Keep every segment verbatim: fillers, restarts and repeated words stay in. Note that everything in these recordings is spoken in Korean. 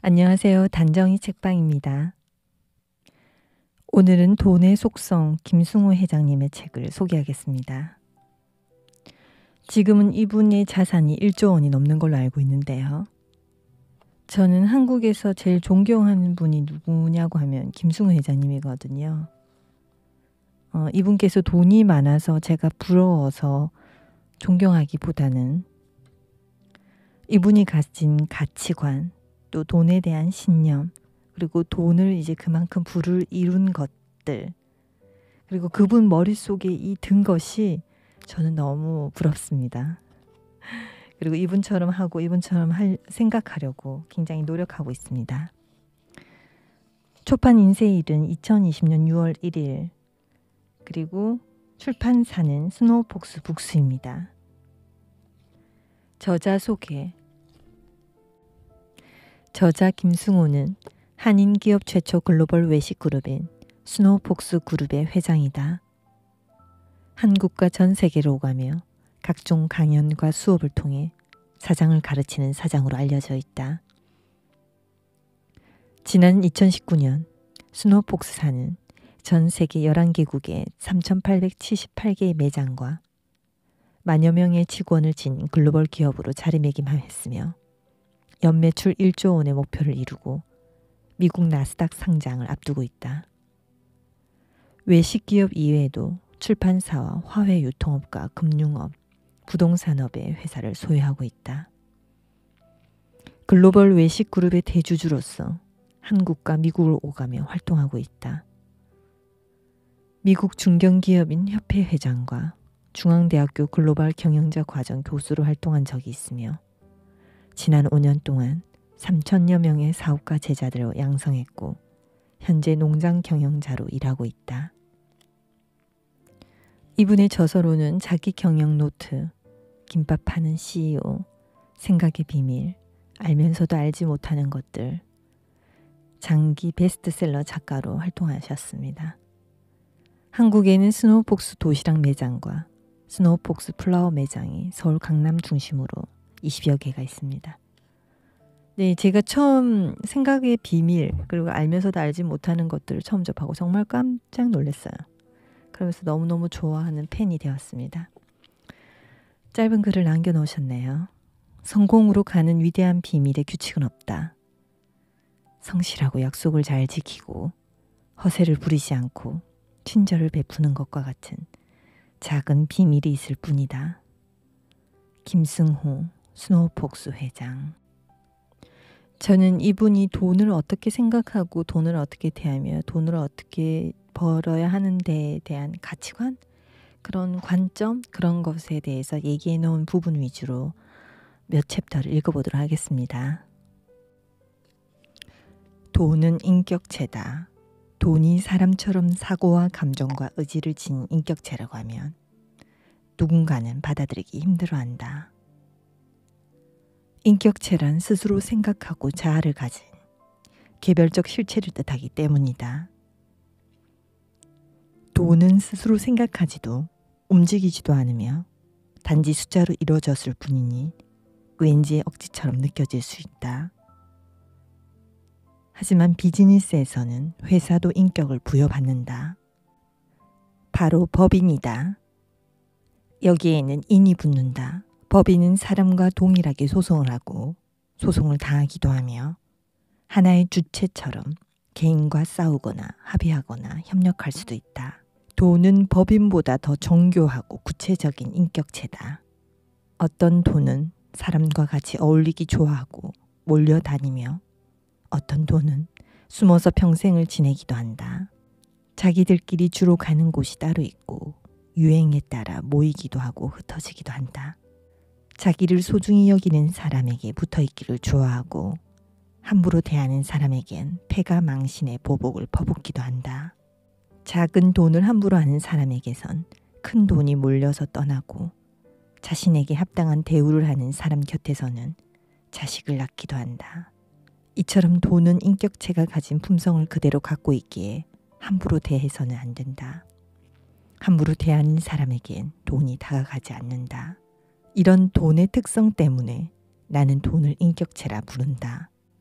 안녕하세요. 단정이 책방입니다. 오늘은 돈의 속성 김승호 회장님의 책을 소개하겠습니다. 지금은 이분의 자산이 일조 원이 넘는 걸로 알고 있는데요. 저는 한국에서 제일 존경하는 분이 누구냐고 하면 김승호 회장님이거든요. 어, 이분께서 돈이 많아서 제가 부러워서 존경하기보다는 이분이 가진 가치관, 또 돈에 대한 신념, 그리고 돈을 이제 그만큼 부를 이룬 것들, 그리고 그분 머릿속에 이 든 것이 저는 너무 부럽습니다. 그리고 이분처럼 하고 이분처럼 할, 생각하려고 굉장히 노력하고 있습니다. 초판 인쇄일은 이천이십 년 유월 일일, 그리고 출판사는 스노우폭스 북스입니다. 저자 소개. 저자 김승호는 한인 기업 최초 글로벌 외식 그룹인 스노우폭스 그룹의 회장이다. 한국과 전 세계로 오가며 각종 강연과 수업을 통해 사장을 가르치는 사장으로 알려져 있다. 지난 이천십구 년 스노우폭스사는 전 세계 열한 개국에 삼천팔백칠십팔 개의 매장과 만여 명의 직원을 지닌 글로벌 기업으로 자리매김했으며 연매출 일조 원의 목표를 이루고 미국 나스닥 상장을 앞두고 있다. 외식기업 이외에도 출판사와 화훼 유통업과 금융업, 부동산업의 회사를 소유하고 있다. 글로벌 외식그룹의 대주주로서 한국과 미국을 오가며 활동하고 있다. 미국 중견기업인 협회 회장과 중앙대학교 글로벌 경영자 과정 교수로 활동한 적이 있으며 지난 오 년 동안 삼천여 명의 사업가 제자들을 양성했고 현재 농장 경영자로 일하고 있다. 이분의 저서로는 자기 경영 노트, 김밥 파는 씨이오, 생각의 비밀, 알면서도 알지 못하는 것들, 장기 베스트셀러 작가로 활동하셨습니다. 한국에는 스노우폭스 도시락 매장과 스노우폭스 플라워 매장이 서울 강남 중심으로 이십여 개가 있습니다. 네, 제가 처음 생각의 비밀, 그리고 알면서도 알지 못하는 것들을 처음 접하고 정말 깜짝 놀랐어요. 그러면서 너무너무 좋아하는 팬이 되었습니다. 짧은 글을 남겨놓으셨네요. 성공으로 가는 위대한 비밀의 규칙은 없다. 성실하고 약속을 잘 지키고 허세를 부리지 않고 친절을 베푸는 것과 같은 작은 비밀이 있을 뿐이다. 김승호 스노우폭스 회장. 저는 이분이 돈을 어떻게 생각하고 돈을 어떻게 대하며 돈을 어떻게 벌어야 하는 데에 대한 가치관, 그런 관점, 그런 것에 대해서 얘기해 놓은 부분 위주로 몇 챕터를 읽어보도록 하겠습니다. 돈은 인격체다. 돈이 사람처럼 사고와 감정과 의지를 지닌 인격체라고 하면 누군가는 받아들이기 힘들어한다. 인격체란 스스로 생각하고 자아를 가진 개별적 실체를 뜻하기 때문이다. 돈은 스스로 생각하지도 움직이지도 않으며 단지 숫자로 이루어졌을 뿐이니 왠지 억지처럼 느껴질 수 있다. 하지만 비즈니스에서는 회사도 인격을 부여받는다. 바로 법인이다. 여기에는 인이 붙는다. 법인은 사람과 동일하게 소송을 하고 소송을 당하기도 하며 하나의 주체처럼 개인과 싸우거나 합의하거나 협력할 수도 있다. 돈은 법인보다 더 정교하고 구체적인 인격체다. 어떤 돈은 사람과 같이 어울리기 좋아하고 몰려다니며 어떤 돈은 숨어서 평생을 지내기도 한다. 자기들끼리 주로 가는 곳이 따로 있고 유행에 따라 모이기도 하고 흩어지기도 한다. 자기를 소중히 여기는 사람에게 붙어있기를 좋아하고 함부로 대하는 사람에겐 패가 망신의 보복을 퍼붓기도 한다. 작은 돈을 함부로 하는 사람에게선 큰 돈이 몰려서 떠나고 자신에게 합당한 대우를 하는 사람 곁에서는 자식을 낳기도 한다. 이처럼 돈은 인격체가 가진 품성을 그대로 갖고 있기에 함부로 대해서는 안 된다. 함부로 대하는 사람에겐 돈이 다가가지 않는다. 이런 돈의 특성 때문에 나는 돈을 인격체라 부른다.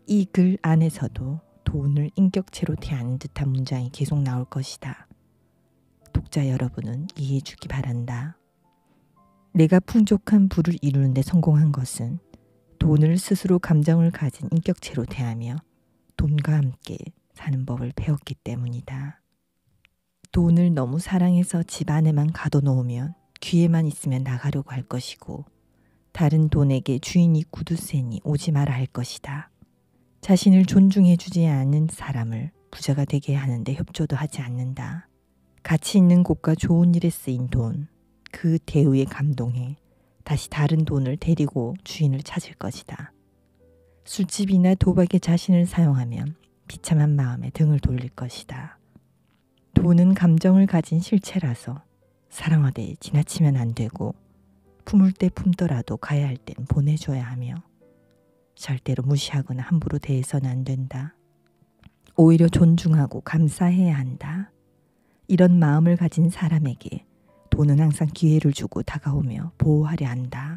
이 글 안에서도 돈을 인격체로 대하는 듯한 문장이 계속 나올 것이다. 독자 여러분은 이해해 주기 바란다. 내가 풍족한 부를 이루는 데 성공한 것은 돈을 스스로 감정을 가진 인격체로 대하며 돈과 함께 사는 법을 배웠기 때문이다. 돈을 너무 사랑해서 집 안에만 가둬놓으면 귀에만 있으면 나가려고 할 것이고 다른 돈에게 주인이 구두쇠니 오지 마라 할 것이다. 자신을 존중해주지 않은 사람을 부자가 되게 하는데 협조도 하지 않는다. 가치 있는 곳과 좋은 일에 쓰인 돈, 그 대우에 감동해 다시 다른 돈을 데리고 주인을 찾을 것이다. 술집이나 도박에 자신을 사용하면 비참한 마음에 등을 돌릴 것이다. 돈은 감정을 가진 실체라서 사랑하되 지나치면 안 되고 품을 때 품더라도 가야 할 땐 보내줘야 하며 절대로 무시하거나 함부로 대해서는 안 된다. 오히려 존중하고 감사해야 한다. 이런 마음을 가진 사람에게 돈은 항상 기회를 주고 다가오며 보호하려 한다.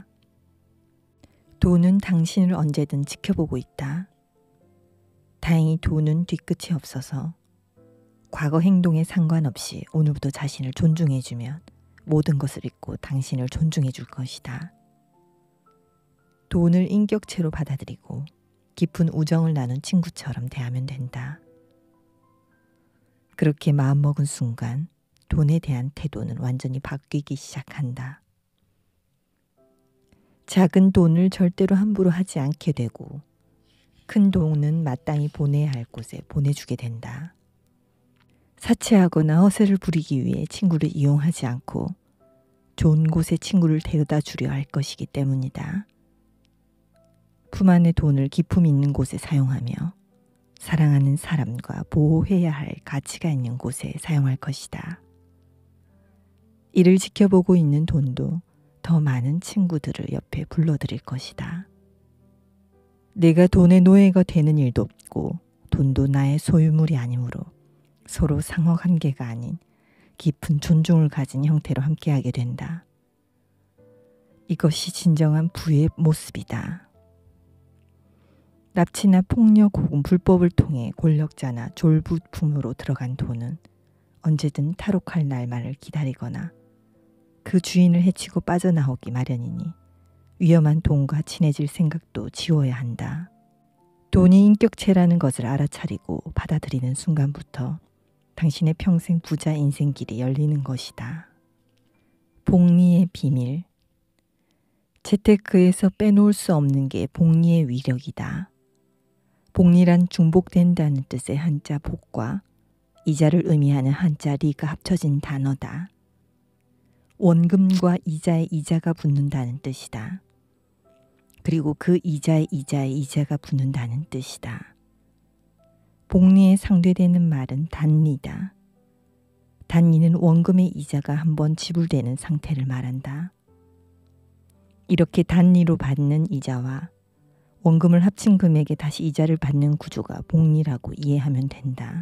돈은 당신을 언제든 지켜보고 있다. 다행히 돈은 뒤끝이 없어서 과거 행동에 상관없이 오늘부터 자신을 존중해주면 모든 것을 잊고 당신을 존중해 줄 것이다. 돈을 인격체로 받아들이고 깊은 우정을 나눈 친구처럼 대하면 된다. 그렇게 마음먹은 순간 돈에 대한 태도는 완전히 바뀌기 시작한다. 작은 돈을 절대로 함부로 하지 않게 되고 큰 돈은 마땅히 보내야 할 곳에 보내주게 된다. 사채하거나 허세를 부리기 위해 친구를 이용하지 않고 좋은 곳에 친구를 데려다 주려 할 것이기 때문이다. 품 안의 돈을 기품 있는 곳에 사용하며 사랑하는 사람과 보호해야 할 가치가 있는 곳에 사용할 것이다. 이를 지켜보고 있는 돈도 더 많은 친구들을 옆에 불러들일 것이다. 내가 돈의 노예가 되는 일도 없고 돈도 나의 소유물이 아니므로 서로 상호관계가 아닌 깊은 존중을 가진 형태로 함께하게 된다. 이것이 진정한 부의 모습이다. 납치나 폭력 혹은 불법을 통해 권력자나 졸부품으로 들어간 돈은 언제든 탈옥할 날만을 기다리거나 그 주인을 해치고 빠져나오기 마련이니 위험한 돈과 친해질 생각도 지워야 한다. 돈이 인격체라는 것을 알아차리고 받아들이는 순간부터 당신의 평생 부자 인생길이 열리는 것이다. 복리의 비밀. 재테크에서 빼놓을 수 없는 게 복리의 위력이다. 복리란 중복된다는 뜻의 한자 복과 이자를 의미하는 한자 리가 합쳐진 단어다. 원금과 이자의 이자가 붙는다는 뜻이다. 그리고 그 이자의 이자의 이자가 붙는다는 뜻이다. 복리에 상대되는 말은 단리다. 단리는 원금의 이자가 한번 지불되는 상태를 말한다. 이렇게 단리로 받는 이자와 원금을 합친 금액에 다시 이자를 받는 구조가 복리라고 이해하면 된다.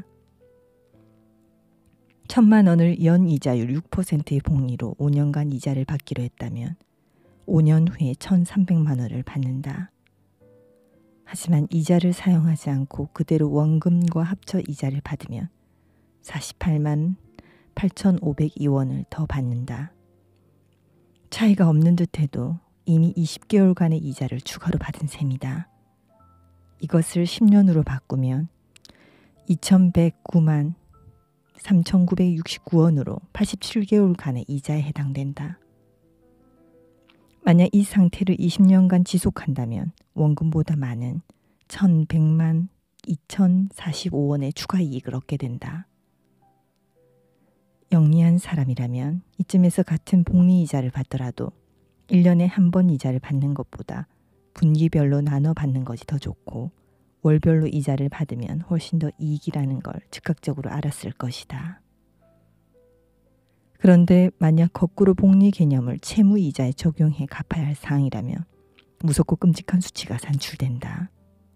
천만 원을 연이자율 육 퍼센트의 복리로 오 년간 이자를 받기로 했다면 오 년 후에 천삼백만 원을 받는다. 하지만 이자를 사용하지 않고 그대로 원금과 합쳐 이자를 받으면 사십팔만 팔천오백이 원을 더 받는다. 차이가 없는 듯해도 이미 이십 개월간의 이자를 추가로 받은 셈이다. 이것을 십 년으로 바꾸면 이천백구만 삼천구백육십구 원으로 팔십칠 개월간의 이자에 해당된다. 만약 이 상태를 이십 년간 지속한다면 원금보다 많은 천백만 이천사십오 원의 추가 이익을 얻게 된다. 영리한 사람이라면 이쯤에서 같은 복리이자를 받더라도 일 년에 한 번 이자를 받는 것보다 분기별로 나눠 받는 것이 더 좋고 월별로 이자를 받으면 훨씬 더 이익이라는 걸 즉각적으로 알았을 것이다. 그런데 만약 거꾸로 복리 개념을 채무이자에 적용해 갚아야 할 사항이라면 무섭고 끔찍한 수치가 산출된다.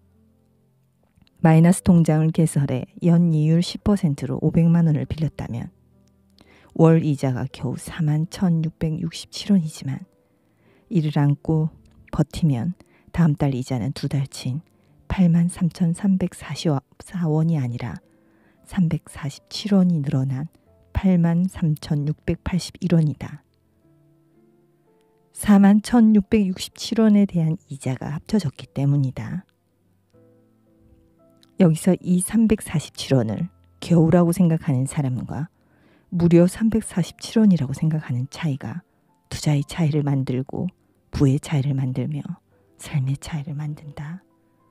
마이너스 통장을 개설해 연이율 십 퍼센트로 오백만 원을 빌렸다면 월 이자가 겨우 사만 천육백육십칠 원이지만 이를 안고 버티면 다음 달 이자는 두 달 친 팔만 삼천삼백사십사 원이 아니라 삼백사십칠 원이 늘어난 팔만 삼천육백팔십일 원이다. 사만 천육백육십칠 원에 대한 이자가 합쳐졌기 때문이다. 여기서 이 삼백사십칠 원을 겨우라고 생각하는 사람과 무려 삼백사십칠 원이라고 생각하는 차이가 투자의 차이를 만들고 부의 차이를 만들며 삶의 차이를 만든다.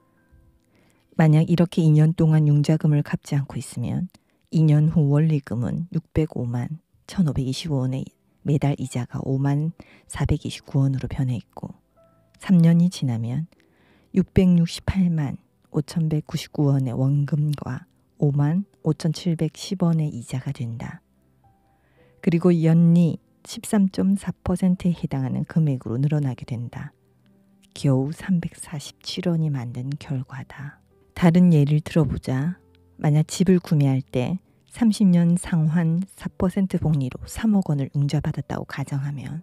만약 이렇게 이 년 동안 융자금을 갚지 않고 있으면 이 년 후 원리금은 육백오만 천오백이십오 원에 매달 이자가 오만 사백이십구 원으로 변해 있고 삼 년이 지나면 육백육십팔만 오천백구십구 원의 원금과 오만 오천칠백십 원의 이자가 된다. 그리고 연리 십삼 점 사 퍼센트에 해당하는 금액으로 늘어나게 된다. 겨우 삼백사십칠 원이 만든 결과다. 다른 예를 들어보자. 만약 집을 구매할 때 삼십 년 상환 사 퍼센트 복리로 삼억 원을 융자받았다고 가정하면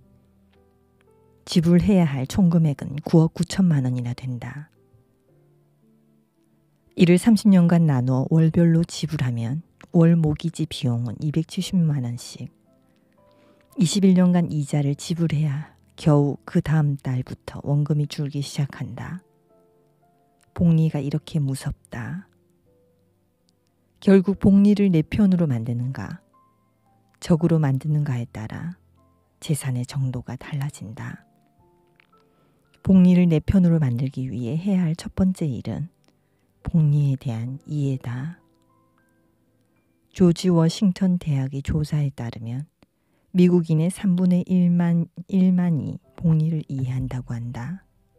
지불해야 할 총 금액은 구억 구천만 원이나 된다. 이를 삼십 년간 나누어 월별로 지불하면 월 모기지 비용은 이백칠십만 원씩, 이십일 년간 이자를 지불해야 겨우 그 다음 달부터 원금이 줄기 시작한다. 복리가 이렇게 무섭다. 결국 복리를 내 편으로 만드는가, 적으로 만드는가에 따라 재산의 정도가 달라진다. 복리를 내 편으로 만들기 위해 해야 할 첫 번째 일은 복리에 대한 이해다. 조지 워싱턴 대학의 조사에 따르면 미국인의 삼분의 일만, 일만이 복리를 이해한다고 한다.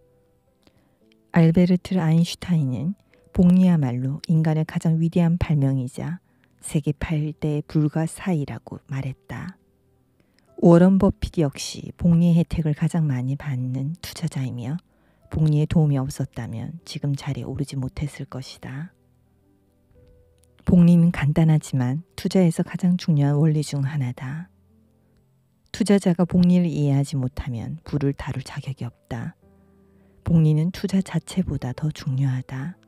알베르트 아인슈타인은 복리야말로 인간의 가장 위대한 발명이자 세계 팔 대 불가사의라고 말했다. 워런 버핏 역시 복리의 혜택을 가장 많이 받는 투자자이며 복리에 도움이 없었다면 지금 자리에 오르지 못했을 것이다. 복리는 간단하지만 투자에서 가장 중요한 원리 중 하나다. 투자자가 복리를 이해하지 못하면 부를 다룰 자격이 없다. 복리는 투자 자체보다 더 중요하다.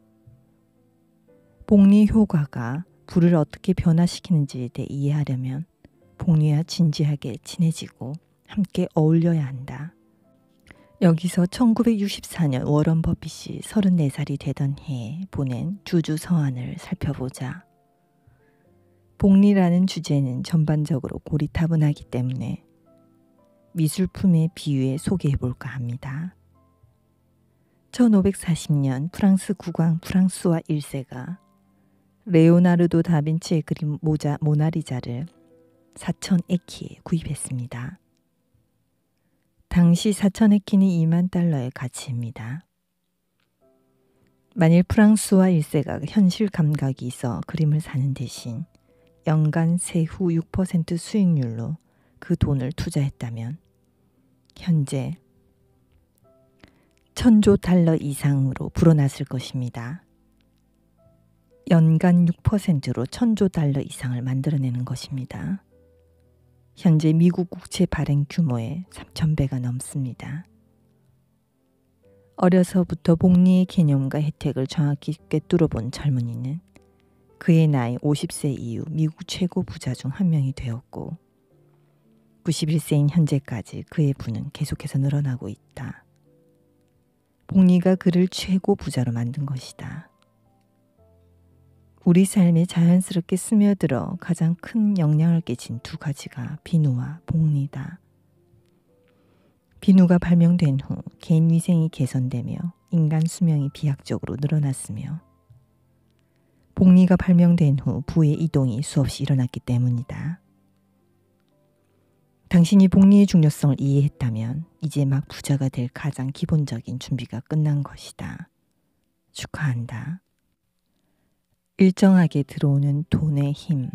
복리 효과가 부를 어떻게 변화시키는지에 대해 이해하려면 복리와 진지하게 친해지고 함께 어울려야 한다. 여기서 천구백육십사 년 워런 버핏이 서른네 살이 되던 해에 보낸 주주 서한을 살펴보자. 복리라는 주제는 전반적으로 고리타분하기 때문에 미술품의 비유에 소개해볼까 합니다. 천오백사십 년 프랑스 국왕 프랑스와 일 세가 레오나르도 다빈치의 그림 모자 모나리자를 사천 에키에 구입했습니다. 당시 사천 에키는 이만 달러의 가치입니다. 만일 프랑스와 일 세가 현실 감각이 있어 그림을 사는 대신 연간 세후 육 퍼센트 수익률로 그 돈을 투자했다면 현재 천조 달러 이상으로 불어났을 것입니다. 연간 육 퍼센트로 천조 달러 이상을 만들어내는 것입니다. 현재 미국 국채 발행 규모의 삼천 배가 넘습니다. 어려서부터 복리의 개념과 혜택을 정확히 꿰뚫어본 젊은이는 그의 나이 오십 세 이후 미국 최고 부자 중 한 명이 되었고 구십일 세인 현재까지 그의 부는 계속해서 늘어나고 있다. 복리가 그를 최고 부자로 만든 것이다. 우리 삶에 자연스럽게 스며들어 가장 큰 영향을 끼친 두 가지가 비누와 복리다. 비누가 발명된 후 개인 위생이 개선되며 인간 수명이 비약적으로 늘어났으며 복리가 발명된 후 부의 이동이 수없이 일어났기 때문이다. 당신이 복리의 중요성을 이해했다면 이제 막 부자가 될 가장 기본적인 준비가 끝난 것이다. 축하한다. 일정하게 들어오는 돈의 힘.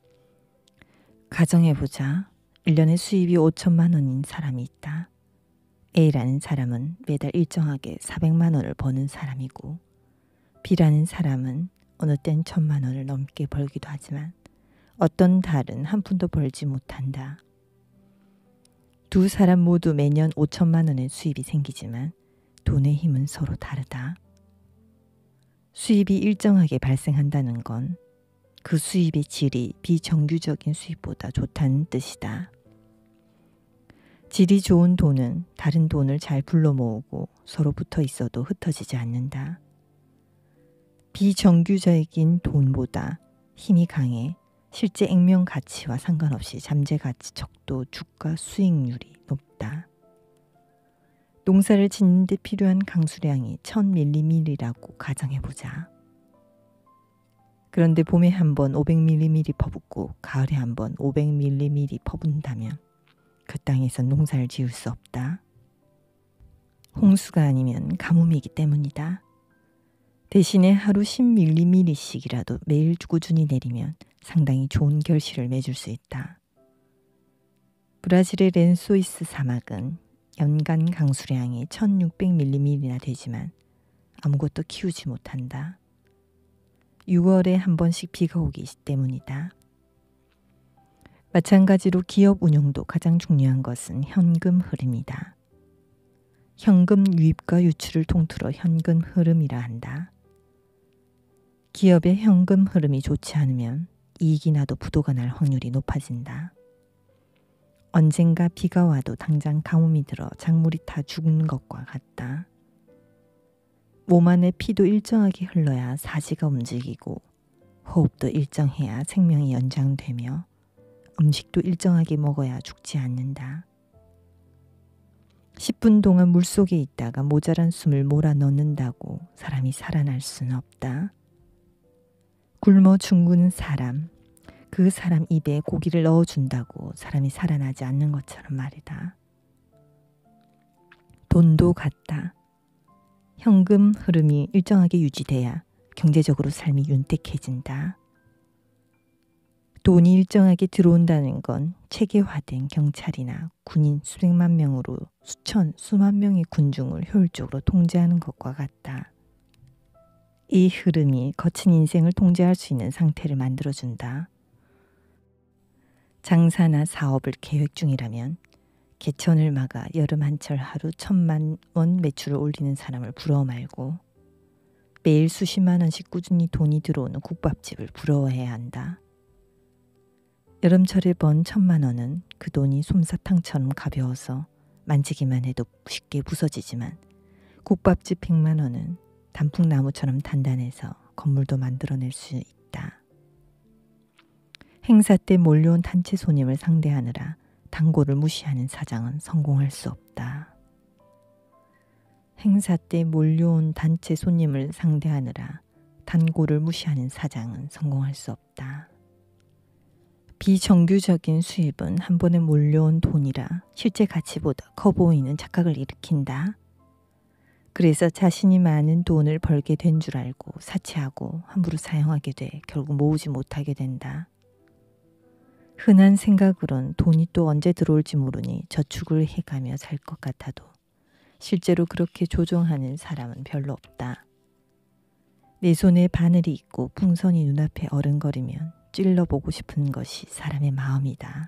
가정해보자. 일 년에 수입이 오천만 원인 사람이 있다. A라는 사람은 매달 일정하게 사백만 원을 버는 사람이고 B라는 사람은 어느 땐 천만 원을 넘게 벌기도 하지만 어떤 달은 한 푼도 벌지 못한다. 두 사람 모두 매년 오천만 원의 수입이 생기지만 돈의 힘은 서로 다르다. 수입이 일정하게 발생한다는 건 그 수입의 질이 비정규적인 수입보다 좋다는 뜻이다. 질이 좋은 돈은 다른 돈을 잘 불러 모으고 서로 붙어 있어도 흩어지지 않는다. 비정규적인 돈보다 힘이 강해 실제 액면 가치와 상관없이 잠재 가치 척도 주가 수익률이 높다. 농사를 짓는 데 필요한 강수량이 천 밀리미터라고 가정해보자. 그런데 봄에 한 번 오백 밀리미터 퍼붓고 가을에 한 번 오백 밀리미터 퍼붓는다면 그 땅에서 농사를 지을 수 없다. 홍수가 아니면 가뭄이기 때문이다. 대신에 하루 십 밀리미터씩이라도 매일 꾸준히 내리면 상당히 좋은 결실을 맺을 수 있다. 브라질의 렌소이스 사막은 연간 강수량이 천육백 밀리미터나 되지만 아무것도 키우지 못한다. 유월에 한 번씩 비가 오기 때문이다. 마찬가지로 기업 운영도 가장 중요한 것은 현금 흐름이다. 현금 유입과 유출을 통틀어 현금 흐름이라 한다. 기업의 현금 흐름이 좋지 않으면 이익이 나도 부도가 날 확률이 높아진다. 언젠가 비가 와도 당장 가뭄이 들어 작물이 다 죽는 것과 같다. 몸 안에 피도 일정하게 흘러야 사지가 움직이고 호흡도 일정해야 생명이 연장되며 음식도 일정하게 먹어야 죽지 않는다. 십 분 동안 물속에 있다가 모자란 숨을 몰아넣는다고 사람이 살아날 수는 없다. 굶어 죽는 사람, 그 사람 입에 고기를 넣어준다고 사람이 살아나지 않는 것처럼 말이다. 돈도 같다. 현금 흐름이 일정하게 유지돼야 경제적으로 삶이 윤택해진다. 돈이 일정하게 들어온다는 건 체계화된 경찰이나 군인 수백만 명으로 수천, 수만 명의 군중을 효율적으로 통제하는 것과 같다. 이 흐름이 거친 인생을 통제할 수 있는 상태를 만들어준다. 장사나 사업을 계획 중이라면 개천을 막아 여름 한철 하루 천만 원 매출을 올리는 사람을 부러워 말고 매일 수십만 원씩 꾸준히 돈이 들어오는 국밥집을 부러워해야 한다. 여름철에 번 천만 원은 그 돈이 솜사탕처럼 가벼워서 만지기만 해도 쉽게 부서지지만 국밥집 백만 원은 단풍나무처럼 단단해서 건물도 만들어낼 수 있다. 행사 때 몰려온 단체 손님을 상대하느라 단골을 무시하는 사장은 성공할 수 없다. 행사 때 몰려온 단체 손님을 상대하느라 단골을 무시하는 사장은 성공할 수 없다. 비정규적인 수입은 한 번에 몰려온 돈이라 실제 가치보다 커 보이는 착각을 일으킨다. 그래서 자신이 많은 돈을 벌게 된 줄 알고 사치하고 함부로 사용하게 돼 결국 모으지 못하게 된다. 흔한 생각으론 돈이 또 언제 들어올지 모르니 저축을 해가며 살 것 같아도 실제로 그렇게 조종하는 사람은 별로 없다. 내 손에 바늘이 있고 풍선이 눈앞에 어른거리면 찔러보고 싶은 것이 사람의 마음이다.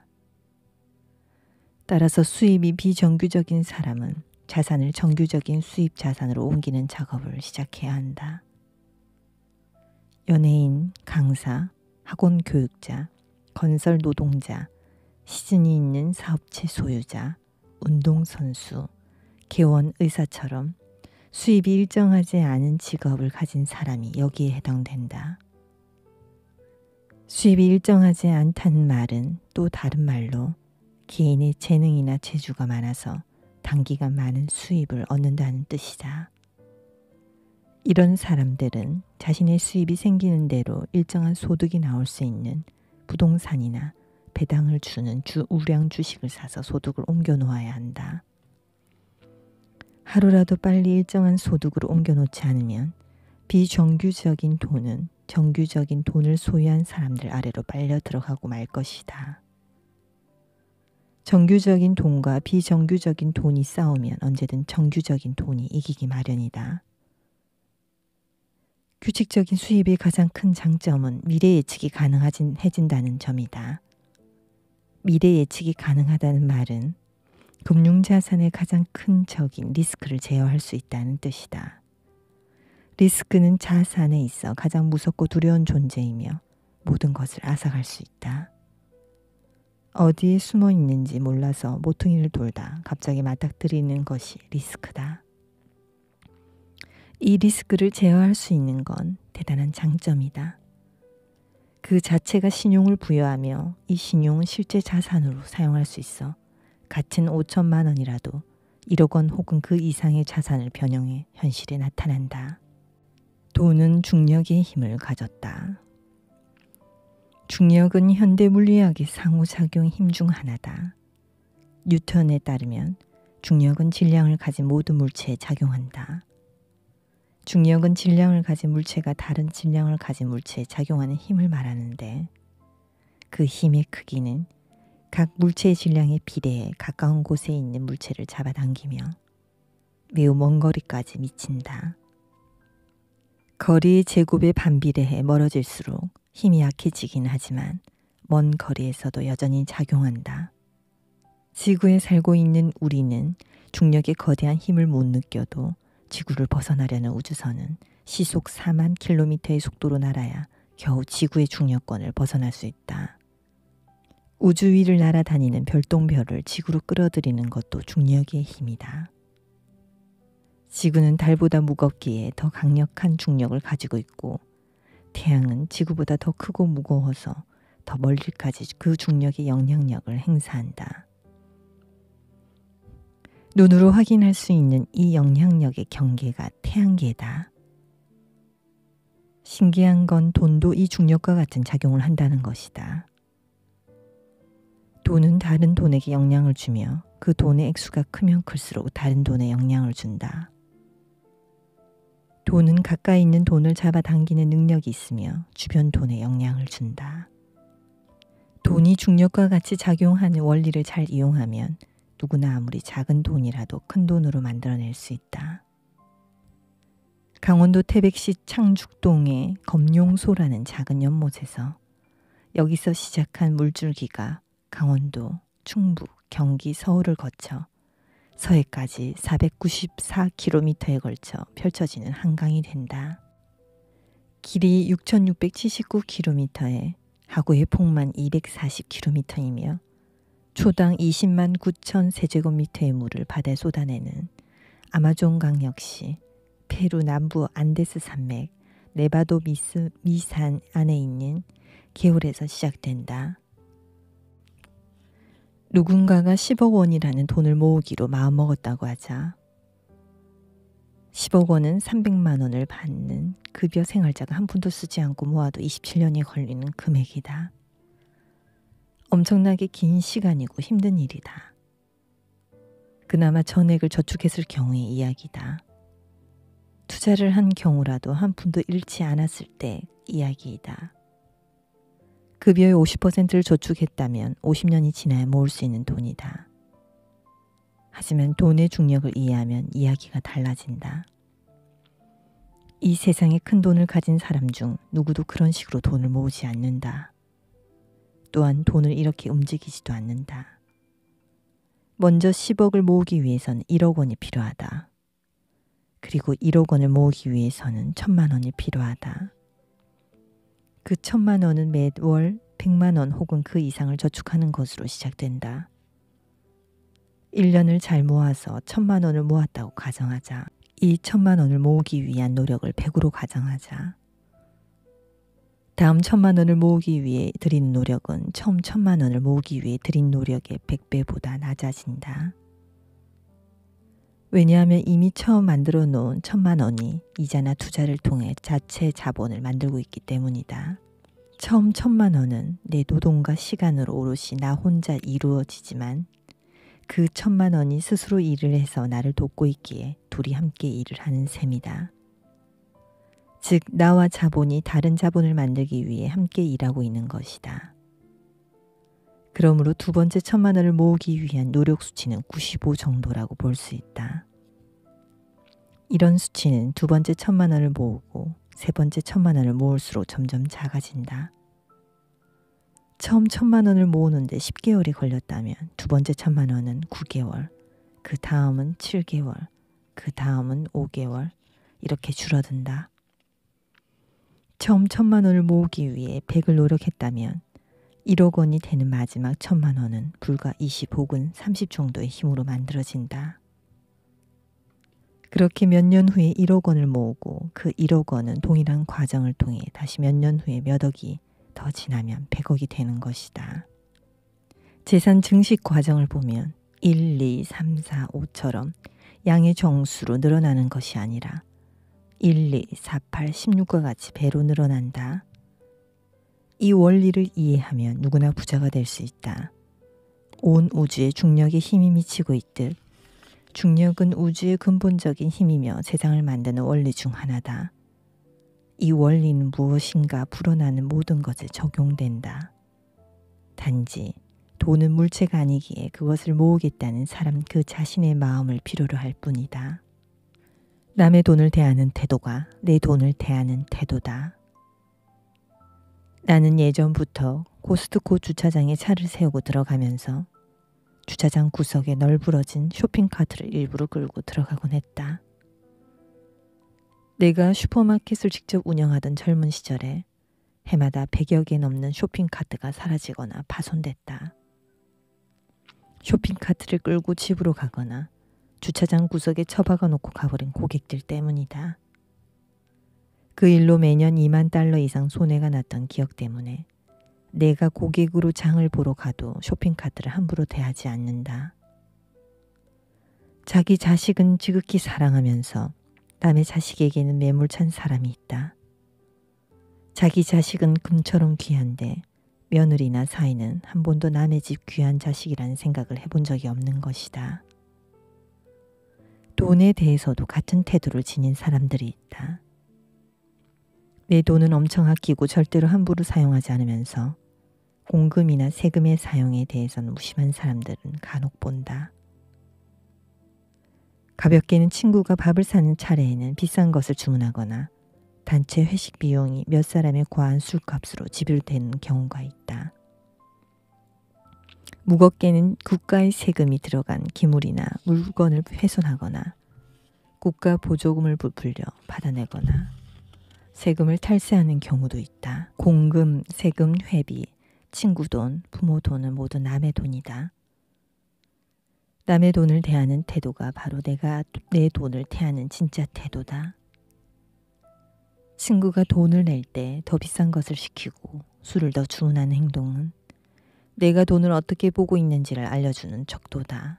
따라서 수입이 비정규적인 사람은 자산을 정규적인 수입 자산으로 옮기는 작업을 시작해야 한다. 연예인, 강사, 학원 교육자, 건설 노동자, 시즌이 있는 사업체 소유자, 운동선수, 개원 의사처럼 수입이 일정하지 않은 직업을 가진 사람이 여기에 해당된다. 수입이 일정하지 않다는 말은 또 다른 말로 개인의 재능이나 재주가 많아서 단기간 많은 수입을 얻는다는 뜻이다. 이런 사람들은 자신의 수입이 생기는 대로 일정한 소득이 나올 수 있는 부동산이나 배당을 주는 주 우량 주식을 사서 소득을 옮겨 놓아야 한다. 하루라도 빨리 일정한 소득으로 옮겨 놓지 않으면 비정규적인 돈은 정규적인 돈을 소유한 사람들 아래로 빨려 들어가고 말 것이다. 정규적인 돈과 비정규적인 돈이 싸우면 언제든 정규적인 돈이 이기기 마련이다. 규칙적인 수입의 가장 큰 장점은 미래 예측이 가능해진다는 점이다. 미래 예측이 가능하다는 말은 금융자산의 가장 큰 적인 리스크를 제어할 수 있다는 뜻이다. 리스크는 자산에 있어 가장 무섭고 두려운 존재이며 모든 것을 앗아갈 수 있다. 어디에 숨어 있는지 몰라서 모퉁이를 돌다 갑자기 맞닥뜨리는 것이 리스크다. 이 리스크를 제어할 수 있는 건 대단한 장점이다. 그 자체가 신용을 부여하며 이 신용은 실제 자산으로 사용할 수 있어 같은 오천만 원이라도 일억 원 혹은 그 이상의 자산을 변형해 현실에 나타난다. 돈은 중력의 힘을 가졌다. 중력은 현대 물리학의 상호작용 힘 중 하나다. 뉴턴에 따르면 중력은 질량을 가진 모든 물체에 작용한다. 중력은 질량을 가진 물체가 다른 질량을 가진 물체에 작용하는 힘을 말하는데 그 힘의 크기는 각 물체의 질량에 비례해 가까운 곳에 있는 물체를 잡아당기며 매우 먼 거리까지 미친다. 거리의 제곱에 반비례해 멀어질수록 힘이 약해지긴 하지만 먼 거리에서도 여전히 작용한다. 지구에 살고 있는 우리는 중력의 거대한 힘을 못 느껴도 지구를 벗어나려는 우주선은 시속 사만 킬로미터의 속도로 날아야 겨우 지구의 중력권을 벗어날 수 있다. 우주 위를 날아다니는 별똥별을 지구로 끌어들이는 것도 중력의 힘이다. 지구는 달보다 무겁기에 더 강력한 중력을 가지고 있고 태양은 지구보다 더 크고 무거워서 더 멀리까지 그 중력의 영향력을 행사한다. 눈으로 확인할 수 있는 이 영향력의 경계가 태양계다. 신기한 건 돈도 이 중력과 같은 작용을 한다는 것이다. 돈은 다른 돈에게 영향을 주며 그 돈의 액수가 크면 클수록 다른 돈에 영향을 준다. 돈은 가까이 있는 돈을 잡아당기는 능력이 있으며 주변 돈에 영향을 준다. 돈이 중력과 같이 작용하는 원리를 잘 이용하면 누구나 아무리 작은 돈이라도 큰 돈으로 만들어낼 수 있다. 강원도 태백시 창죽동의 검룡소라는 작은 연못에서 여기서 시작한 물줄기가 강원도, 충북, 경기, 서울을 거쳐 서해까지 사백구십사 킬로미터에 걸쳐 펼쳐지는 한강이 된다. 길이 육천육백칠십구 킬로미터에 하구의 폭만 이백사십 킬로미터이며 초당 이십만 구천 세제곱미터의 물을 바다에 쏟아내는 아마존강 역시 페루 남부 안데스 산맥 네바도 미스, 미산 안에 있는 개울에서 시작된다. 누군가가 십억 원이라는 돈을 모으기로 마음먹었다고 하자 십억 원은 삼백만 원을 받는 급여 생활자가 한 푼도 쓰지 않고 모아도 이십칠 년이 걸리는 금액이다. 엄청나게 긴 시간이고 힘든 일이다. 그나마 전액을 저축했을 경우의 이야기다. 투자를 한 경우라도 한 푼도 잃지 않았을 때 이야기이다. 급여의 오십 퍼센트를 저축했다면 오십 년이 지나야 모을 수 있는 돈이다. 하지만 돈의 중력을 이해하면 이야기가 달라진다. 이 세상에 큰 돈을 가진 사람 중 누구도 그런 식으로 돈을 모으지 않는다. 또한 돈을 이렇게 움직이지도 않는다. 먼저 십억을 모으기 위해서는 일억 원이 필요하다. 그리고 일억 원을 모으기 위해서는 천만 원이 필요하다. 그 천만 원은 매월 백만 원 혹은 그 이상을 저축하는 것으로 시작된다. 일 년을 잘 모아서 천만 원을 모았다고 가정하자. 이 천만 원을 모으기 위한 노력을 백으로 가정하자. 다음 천만 원을 모으기 위해 들인 노력은 처음 천만 원을 모으기 위해 들인 노력의 백 배보다 낮아진다. 왜냐하면 이미 처음 만들어 놓은 천만 원이 이자나 투자를 통해 자체 자본을 만들고 있기 때문이다. 처음 천만 원은 내 노동과 시간으로 오롯이 나 혼자 이루어지지만 그 천만 원이 스스로 일을 해서 나를 돕고 있기에 둘이 함께 일을 하는 셈이다. 즉 나와 자본이 다른 자본을 만들기 위해 함께 일하고 있는 것이다. 그러므로 두 번째 천만 원을 모으기 위한 노력 수치는 구십오 정도라고 볼 수 있다. 이런 수치는 두 번째 천만 원을 모으고 세 번째 천만 원을 모을수록 점점 작아진다. 처음 천만 원을 모으는데 십 개월이 걸렸다면 두 번째 천만 원은 구 개월, 그 다음은 칠 개월, 그 다음은 오 개월, 이렇게 줄어든다. 처음 천만 원을 모으기 위해 백을 노력했다면 일억 원이 되는 마지막 천만 원은 불과 이십 혹은 삼십 정도의 힘으로 만들어진다. 그렇게 몇 년 후에 일억 원을 모으고 그 일억 원은 동일한 과정을 통해 다시 몇 년 후에 몇 억이 더 지나면 백억이 되는 것이다. 재산 증식 과정을 보면 일, 이, 삼, 사, 오처럼 양의 정수로 늘어나는 것이 아니라 일, 이, 사, 팔, 십육과 같이 배로 늘어난다. 이 원리를 이해하면 누구나 부자가 될 수 있다. 온 우주에 중력의 힘이 미치고 있듯 중력은 우주의 근본적인 힘이며 세상을 만드는 원리 중 하나다. 이 원리는 무엇인가 불어나는 모든 것에 적용된다. 단지 돈은 물체가 아니기에 그것을 모으겠다는 사람 그 자신의 마음을 필요로 할 뿐이다. 남의 돈을 대하는 태도가 내 돈을 대하는 태도다. 나는 예전부터 코스트코 주차장에 차를 세우고 들어가면서 주차장 구석에 널브러진 쇼핑카트를 일부러 끌고 들어가곤 했다. 내가 슈퍼마켓을 직접 운영하던 젊은 시절에 해마다 백여 개 넘는 쇼핑카트가 사라지거나 파손됐다. 쇼핑카트를 끌고 집으로 가거나 주차장 구석에 처박아 놓고 가버린 고객들 때문이다. 그 일로 매년 이만 달러 이상 손해가 났던 기억 때문에 내가 고객으로 장을 보러 가도 쇼핑카트를 함부로 대하지 않는다. 자기 자식은 지극히 사랑하면서 남의 자식에게는 매몰찬 사람이 있다. 자기 자식은 금처럼 귀한데 며느리나 사위는 한 번도 남의 집 귀한 자식이라는 생각을 해본 적이 없는 것이다. 돈에 대해서도 같은 태도를 지닌 사람들이 있다. 내 돈은 엄청 아끼고 절대로 함부로 사용하지 않으면서 공금이나 세금의 사용에 대해서는 무심한 사람들은 간혹 본다. 가볍게는 친구가 밥을 사는 차례에는 비싼 것을 주문하거나 단체 회식 비용이 몇 사람의 과한 술값으로 지불되는 경우가 있다. 무겁게는 국가의 세금이 들어간 기물이나 물건을 훼손하거나 국가 보조금을 부풀려 받아내거나 세금을 탈세하는 경우도 있다. 공금, 세금, 회비, 친구 돈, 부모 돈은 모두 남의 돈이다. 남의 돈을 대하는 태도가 바로 내가 내 돈을 대하는 진짜 태도다. 친구가 돈을 낼 때 더 비싼 것을 시키고 술을 더 주문하는 행동은 내가 돈을 어떻게 보고 있는지를 알려주는 척도다.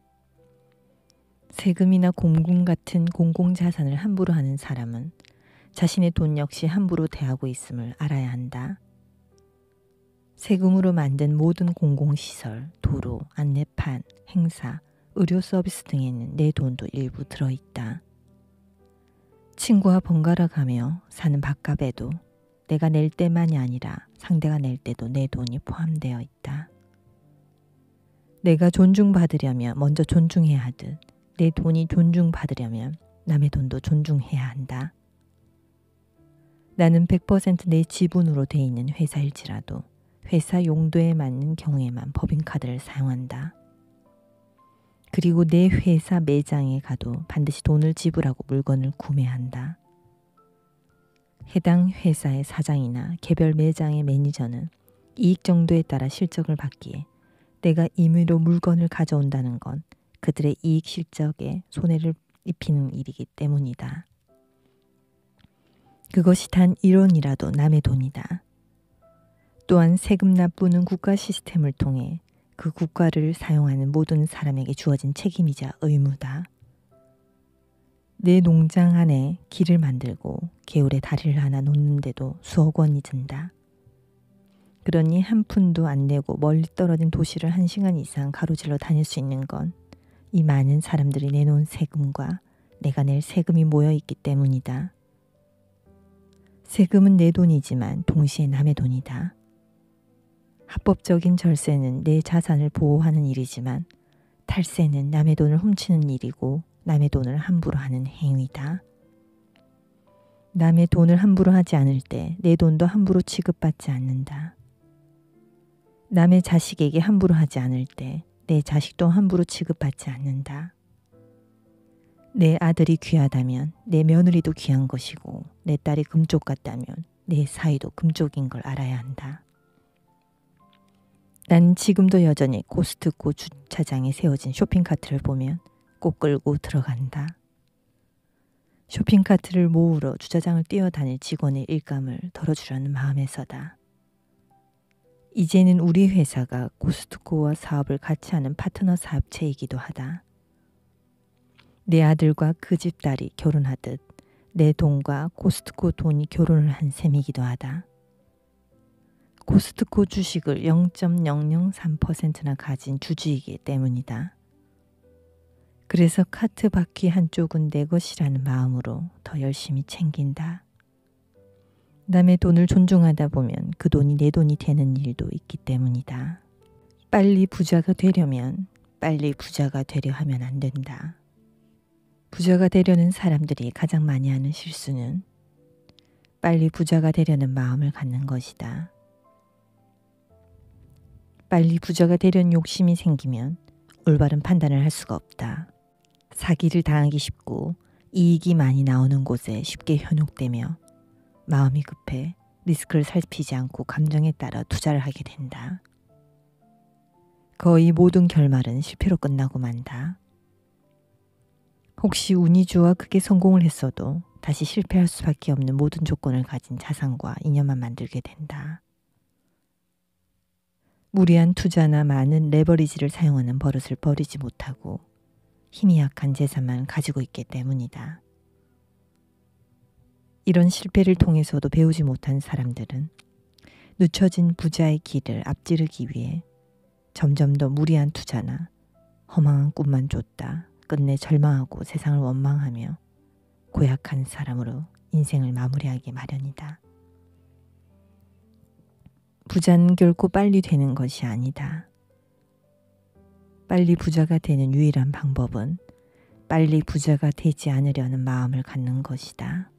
세금이나 공금 같은 공공자산을 함부로 하는 사람은 자신의 돈 역시 함부로 대하고 있음을 알아야 한다. 세금으로 만든 모든 공공시설, 도로, 안내판, 행사, 의료 서비스 등에는 내 돈도 일부 들어있다. 친구와 번갈아 가며 사는 밥값에도 내가 낼 때만이 아니라 상대가 낼 때도 내 돈이 포함되어 있다. 내가 존중받으려면 먼저 존중해야 하듯 내 돈이 존중받으려면 남의 돈도 존중해야 한다. 나는 백 퍼센트 내 지분으로 돼 있는 회사일지라도 회사 용도에 맞는 경우에만 법인카드를 사용한다. 그리고 내 회사 매장에 가도 반드시 돈을 지불하고 물건을 구매한다. 해당 회사의 사장이나 개별 매장의 매니저는 이익 정도에 따라 실적을 받기에 내가 임의로 물건을 가져온다는 건 그들의 이익 실적에 손해를 입히는 일이기 때문이다. 그것이 단 일 원이라도 남의 돈이다. 또한 세금 납부는 국가 시스템을 통해 그 국가를 사용하는 모든 사람에게 주어진 책임이자 의무다. 내 농장 안에 길을 만들고 개울에 다리를 하나 놓는데도 수억 원이 든다. 그러니 한 푼도 안 내고 멀리 떨어진 도시를 한 시간 이상 가로질러 다닐 수 있는 건 이 많은 사람들이 내놓은 세금과 내가 낼 세금이 모여 있기 때문이다. 세금은 내 돈이지만 동시에 남의 돈이다. 합법적인 절세는 내 자산을 보호하는 일이지만 탈세는 남의 돈을 훔치는 일이고 남의 돈을 함부로 하는 행위다. 남의 돈을 함부로 하지 않을 때 내 돈도 함부로 취급받지 않는다. 남의 자식에게 함부로 하지 않을 때 내 자식도 함부로 취급받지 않는다. 내 아들이 귀하다면 내 며느리도 귀한 것이고 내 딸이 금쪽 같다면 내 사위도 금쪽인 걸 알아야 한다. 난 지금도 여전히 코스트코 주차장에 세워진 쇼핑카트를 보면 꼭 끌고 들어간다. 쇼핑카트를 모으러 주차장을 뛰어다닐 직원의 일감을 덜어주려는 마음에서다. 이제는 우리 회사가 코스트코와 사업을 같이 하는 파트너 사업체이기도 하다. 내 아들과 그 집 딸이 결혼하듯 내 돈과 코스트코 돈이 결혼을 한 셈이기도 하다. 코스트코 주식을 영 점 영영삼 퍼센트나 가진 주주이기 때문이다. 그래서 카트 바퀴 한쪽은 내 것이라는 마음으로 더 열심히 챙긴다. 남의 돈을 존중하다 보면 그 돈이 내 돈이 되는 일도 있기 때문이다. 빨리 부자가 되려면 빨리 부자가 되려 하면 안 된다. 부자가 되려는 사람들이 가장 많이 하는 실수는 빨리 부자가 되려는 마음을 갖는 것이다. 빨리 부자가 되려는 욕심이 생기면 올바른 판단을 할 수가 없다. 사기를 당하기 쉽고 이익이 많이 나오는 곳에 쉽게 현혹되며 마음이 급해 리스크를 살피지 않고 감정에 따라 투자를 하게 된다. 거의 모든 결말은 실패로 끝나고 만다. 혹시 운이 좋아 크게 성공을 했어도 다시 실패할 수밖에 없는 모든 조건을 가진 자산과 인연만 만들게 된다. 무리한 투자나 많은 레버리지를 사용하는 버릇을 버리지 못하고 힘이 약한 재산만 가지고 있기 때문이다. 이런 실패를 통해서도 배우지 못한 사람들은 늦춰진 부자의 길을 앞지르기 위해 점점 더 무리한 투자나 허망한 꿈만 쫓다 끝내 절망하고 세상을 원망하며 고약한 사람으로 인생을 마무리하기 마련이다. 부자는 결코 빨리 되는 것이 아니다. 빨리 부자가 되는 유일한 방법은 빨리 부자가 되지 않으려는 마음을 갖는 것이다.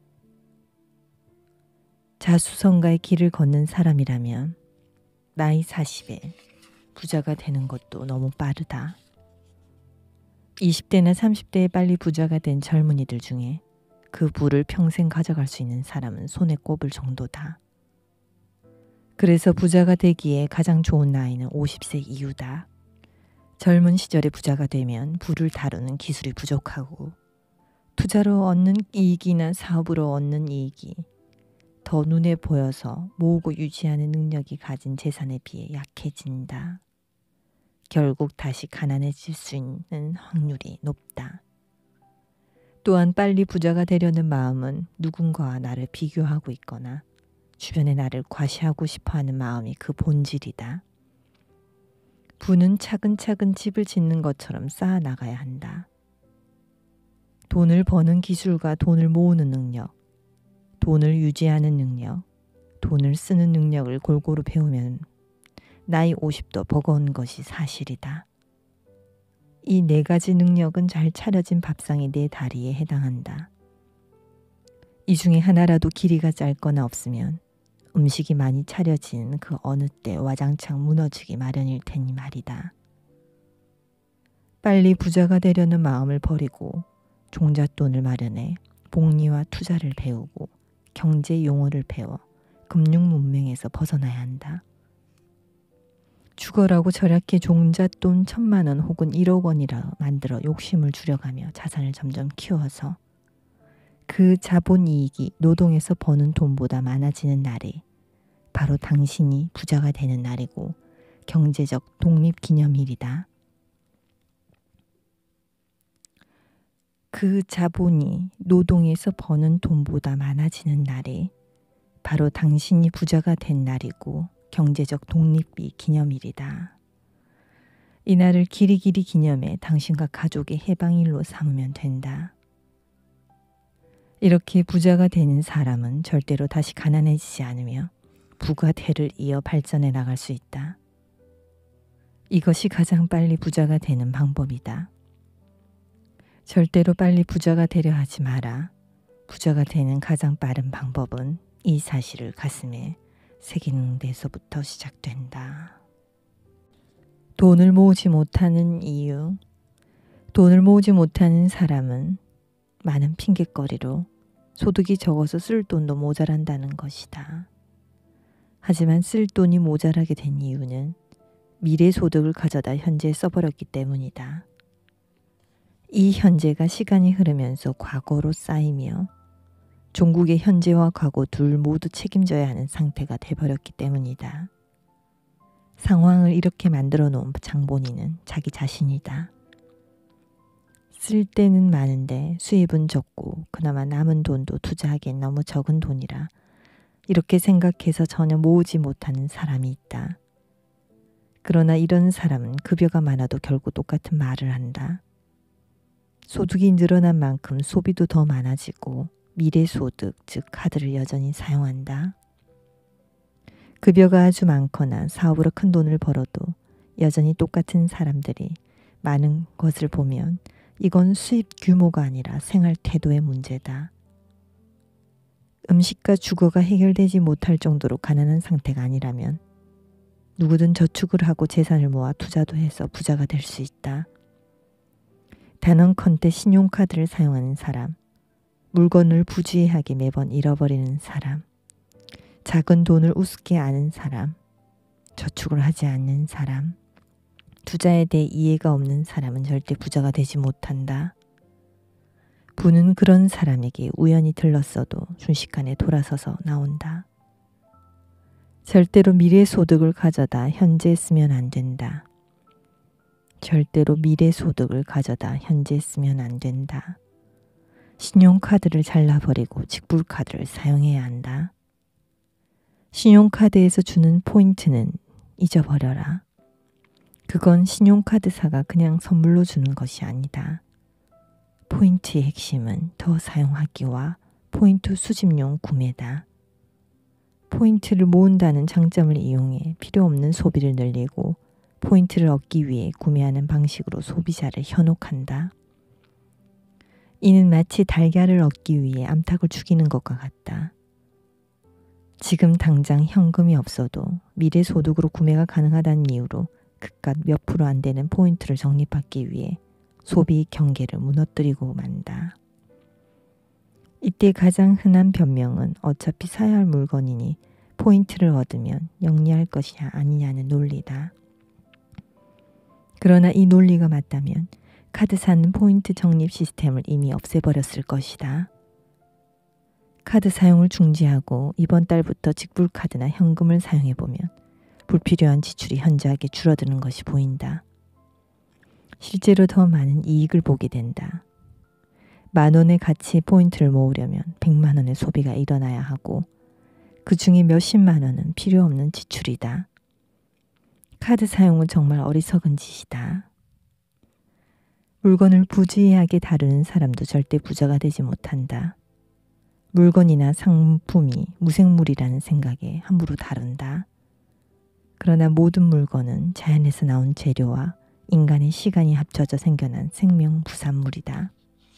자수성가의 길을 걷는 사람이라면 나이 사십에 부자가 되는 것도 너무 빠르다. 이십 대나 삼십 대에 빨리 부자가 된 젊은이들 중에 그 부를 평생 가져갈 수 있는 사람은 손에 꼽을 정도다. 그래서 부자가 되기에 가장 좋은 나이는 오십 세 이후다. 젊은 시절에 부자가 되면 부를 다루는 기술이 부족하고 투자로 얻는 이익이나 사업으로 얻는 이익이 더 눈에 보여서 모으고 유지하는 능력이 가진 재산에 비해 약해진다. 결국 다시 가난해질 수 있는 확률이 높다. 또한 빨리 부자가 되려는 마음은 누군가와 나를 비교하고 있거나 주변에 나를 과시하고 싶어하는 마음이 그 본질이다. 부는 차근차근 집을 짓는 것처럼 쌓아 나가야 한다. 돈을 버는 기술과 돈을 모으는 능력, 돈을 유지하는 능력, 돈을 쓰는 능력을 골고루 배우면 나이 오십도 버거운 것이 사실이다. 이 네 가지 능력은 잘 차려진 밥상의 네 다리에 해당한다. 이 중에 하나라도 길이가 짧거나 없으면 음식이 많이 차려진 그 어느 때 와장창 무너지기 마련일 테니 말이다. 빨리 부자가 되려는 마음을 버리고 종잣돈을 마련해 복리와 투자를 배우고 경제 용어를 배워 금융 문맹에서 벗어나야 한다. 죽어라고 절약해 종잣돈 천만 원 혹은 일억 원이라 만들어 욕심을 줄여가며 자산을 점점 키워서 그 자본 이익이 노동에서 버는 돈보다 많아지는 날이 바로 당신이 부자가 되는 날이고 경제적 독립기념일이다. 그 자본이 노동에서 버는 돈보다 많아지는 날이 바로 당신이 부자가 된 날이고 경제적 독립이 기념일이다. 이날을 길이길이 기념해 당신과 가족의 해방일로 삼으면 된다. 이렇게 부자가 되는 사람은 절대로 다시 가난해지지 않으며 부가 대를 이어 발전해 나갈 수 있다. 이것이 가장 빨리 부자가 되는 방법이다. 절대로 빨리 부자가 되려 하지 마라. 부자가 되는 가장 빠른 방법은 이 사실을 가슴에 새기는 데서부터 시작된다. 돈을 모으지 못하는 이유. 돈을 모으지 못하는 사람은 많은 핑곗거리로 소득이 적어서 쓸 돈도 모자란다는 것이다. 하지만 쓸 돈이 모자라게 된 이유는 미래 소득을 가져다 현재에 써버렸기 때문이다. 이 현재가 시간이 흐르면서 과거로 쌓이며 종국의 현재와 과거 둘 모두 책임져야 하는 상태가 돼버렸기 때문이다. 상황을 이렇게 만들어 놓은 장본인은 자기 자신이다. 쓸 때는 많은데 수입은 적고 그나마 남은 돈도 투자하기엔 너무 적은 돈이라 이렇게 생각해서 전혀 모으지 못하는 사람이 있다. 그러나 이런 사람은 급여가 많아도 결국 똑같은 말을 한다. 소득이 늘어난 만큼 소비도 더 많아지고 미래소득, 즉 카드를 여전히 사용한다. 급여가 아주 많거나 사업으로 큰 돈을 벌어도 여전히 똑같은 사람들이 많은 것을 보면 이건 수입 규모가 아니라 생활 태도의 문제다. 음식과 주거가 해결되지 못할 정도로 가난한 상태가 아니라면 누구든 저축을 하고 재산을 모아 투자도 해서 부자가 될 수 있다. 단언컨대 신용카드를 사용하는 사람, 물건을 부주의하게 매번 잃어버리는 사람, 작은 돈을 우습게 아는 사람, 저축을 하지 않는 사람, 투자에 대해 이해가 없는 사람은 절대 부자가 되지 못한다. 부는 그런 사람에게 우연히 들렀어도 순식간에 돌아서서 나온다. 절대로 미래 소득을 가져다 현재에 쓰면 안 된다. 절대로 미래 소득을 가져다 현재에 쓰면 안 된다. 신용카드를 잘라버리고 직불카드를 사용해야 한다. 신용카드에서 주는 포인트는 잊어버려라. 그건 신용카드사가 그냥 선물로 주는 것이 아니다. 포인트의 핵심은 더 사용하기와 포인트 수집용 구매다. 포인트를 모은다는 장점을 이용해 필요 없는 소비를 늘리고 포인트를 얻기 위해 구매하는 방식으로 소비자를 현혹한다. 이는 마치 달걀을 얻기 위해 암탉을 죽이는 것과 같다. 지금 당장 현금이 없어도 미래 소득으로 구매가 가능하다는 이유로 그깟 몇 프로 안 되는 포인트를 적립하기 위해 소비 경계를 무너뜨리고 만다. 이때 가장 흔한 변명은 어차피 사야 할 물건이니 포인트를 얻으면 영리할 것이냐 아니냐는 논리다. 그러나 이 논리가 맞다면 카드사는 포인트 적립 시스템을 이미 없애버렸을 것이다. 카드 사용을 중지하고 이번 달부터 직불카드나 현금을 사용해보면 불필요한 지출이 현저하게 줄어드는 것이 보인다. 실제로 더 많은 이익을 보게 된다. 만 원의 가치의 포인트를 모으려면 백만 원의 소비가 일어나야 하고 그 중에 몇십만 원은 필요 없는 지출이다. 카드 사용은 정말 어리석은 짓이다. 물건을 부주의하게 다루는 사람도 절대 부자가 되지 못한다. 물건이나 상품이 무생물이라는 생각에 함부로 다룬다. 그러나 모든 물건은 자연에서 나온 재료와 인간의 시간이 합쳐져 생겨난 생명부산물이다.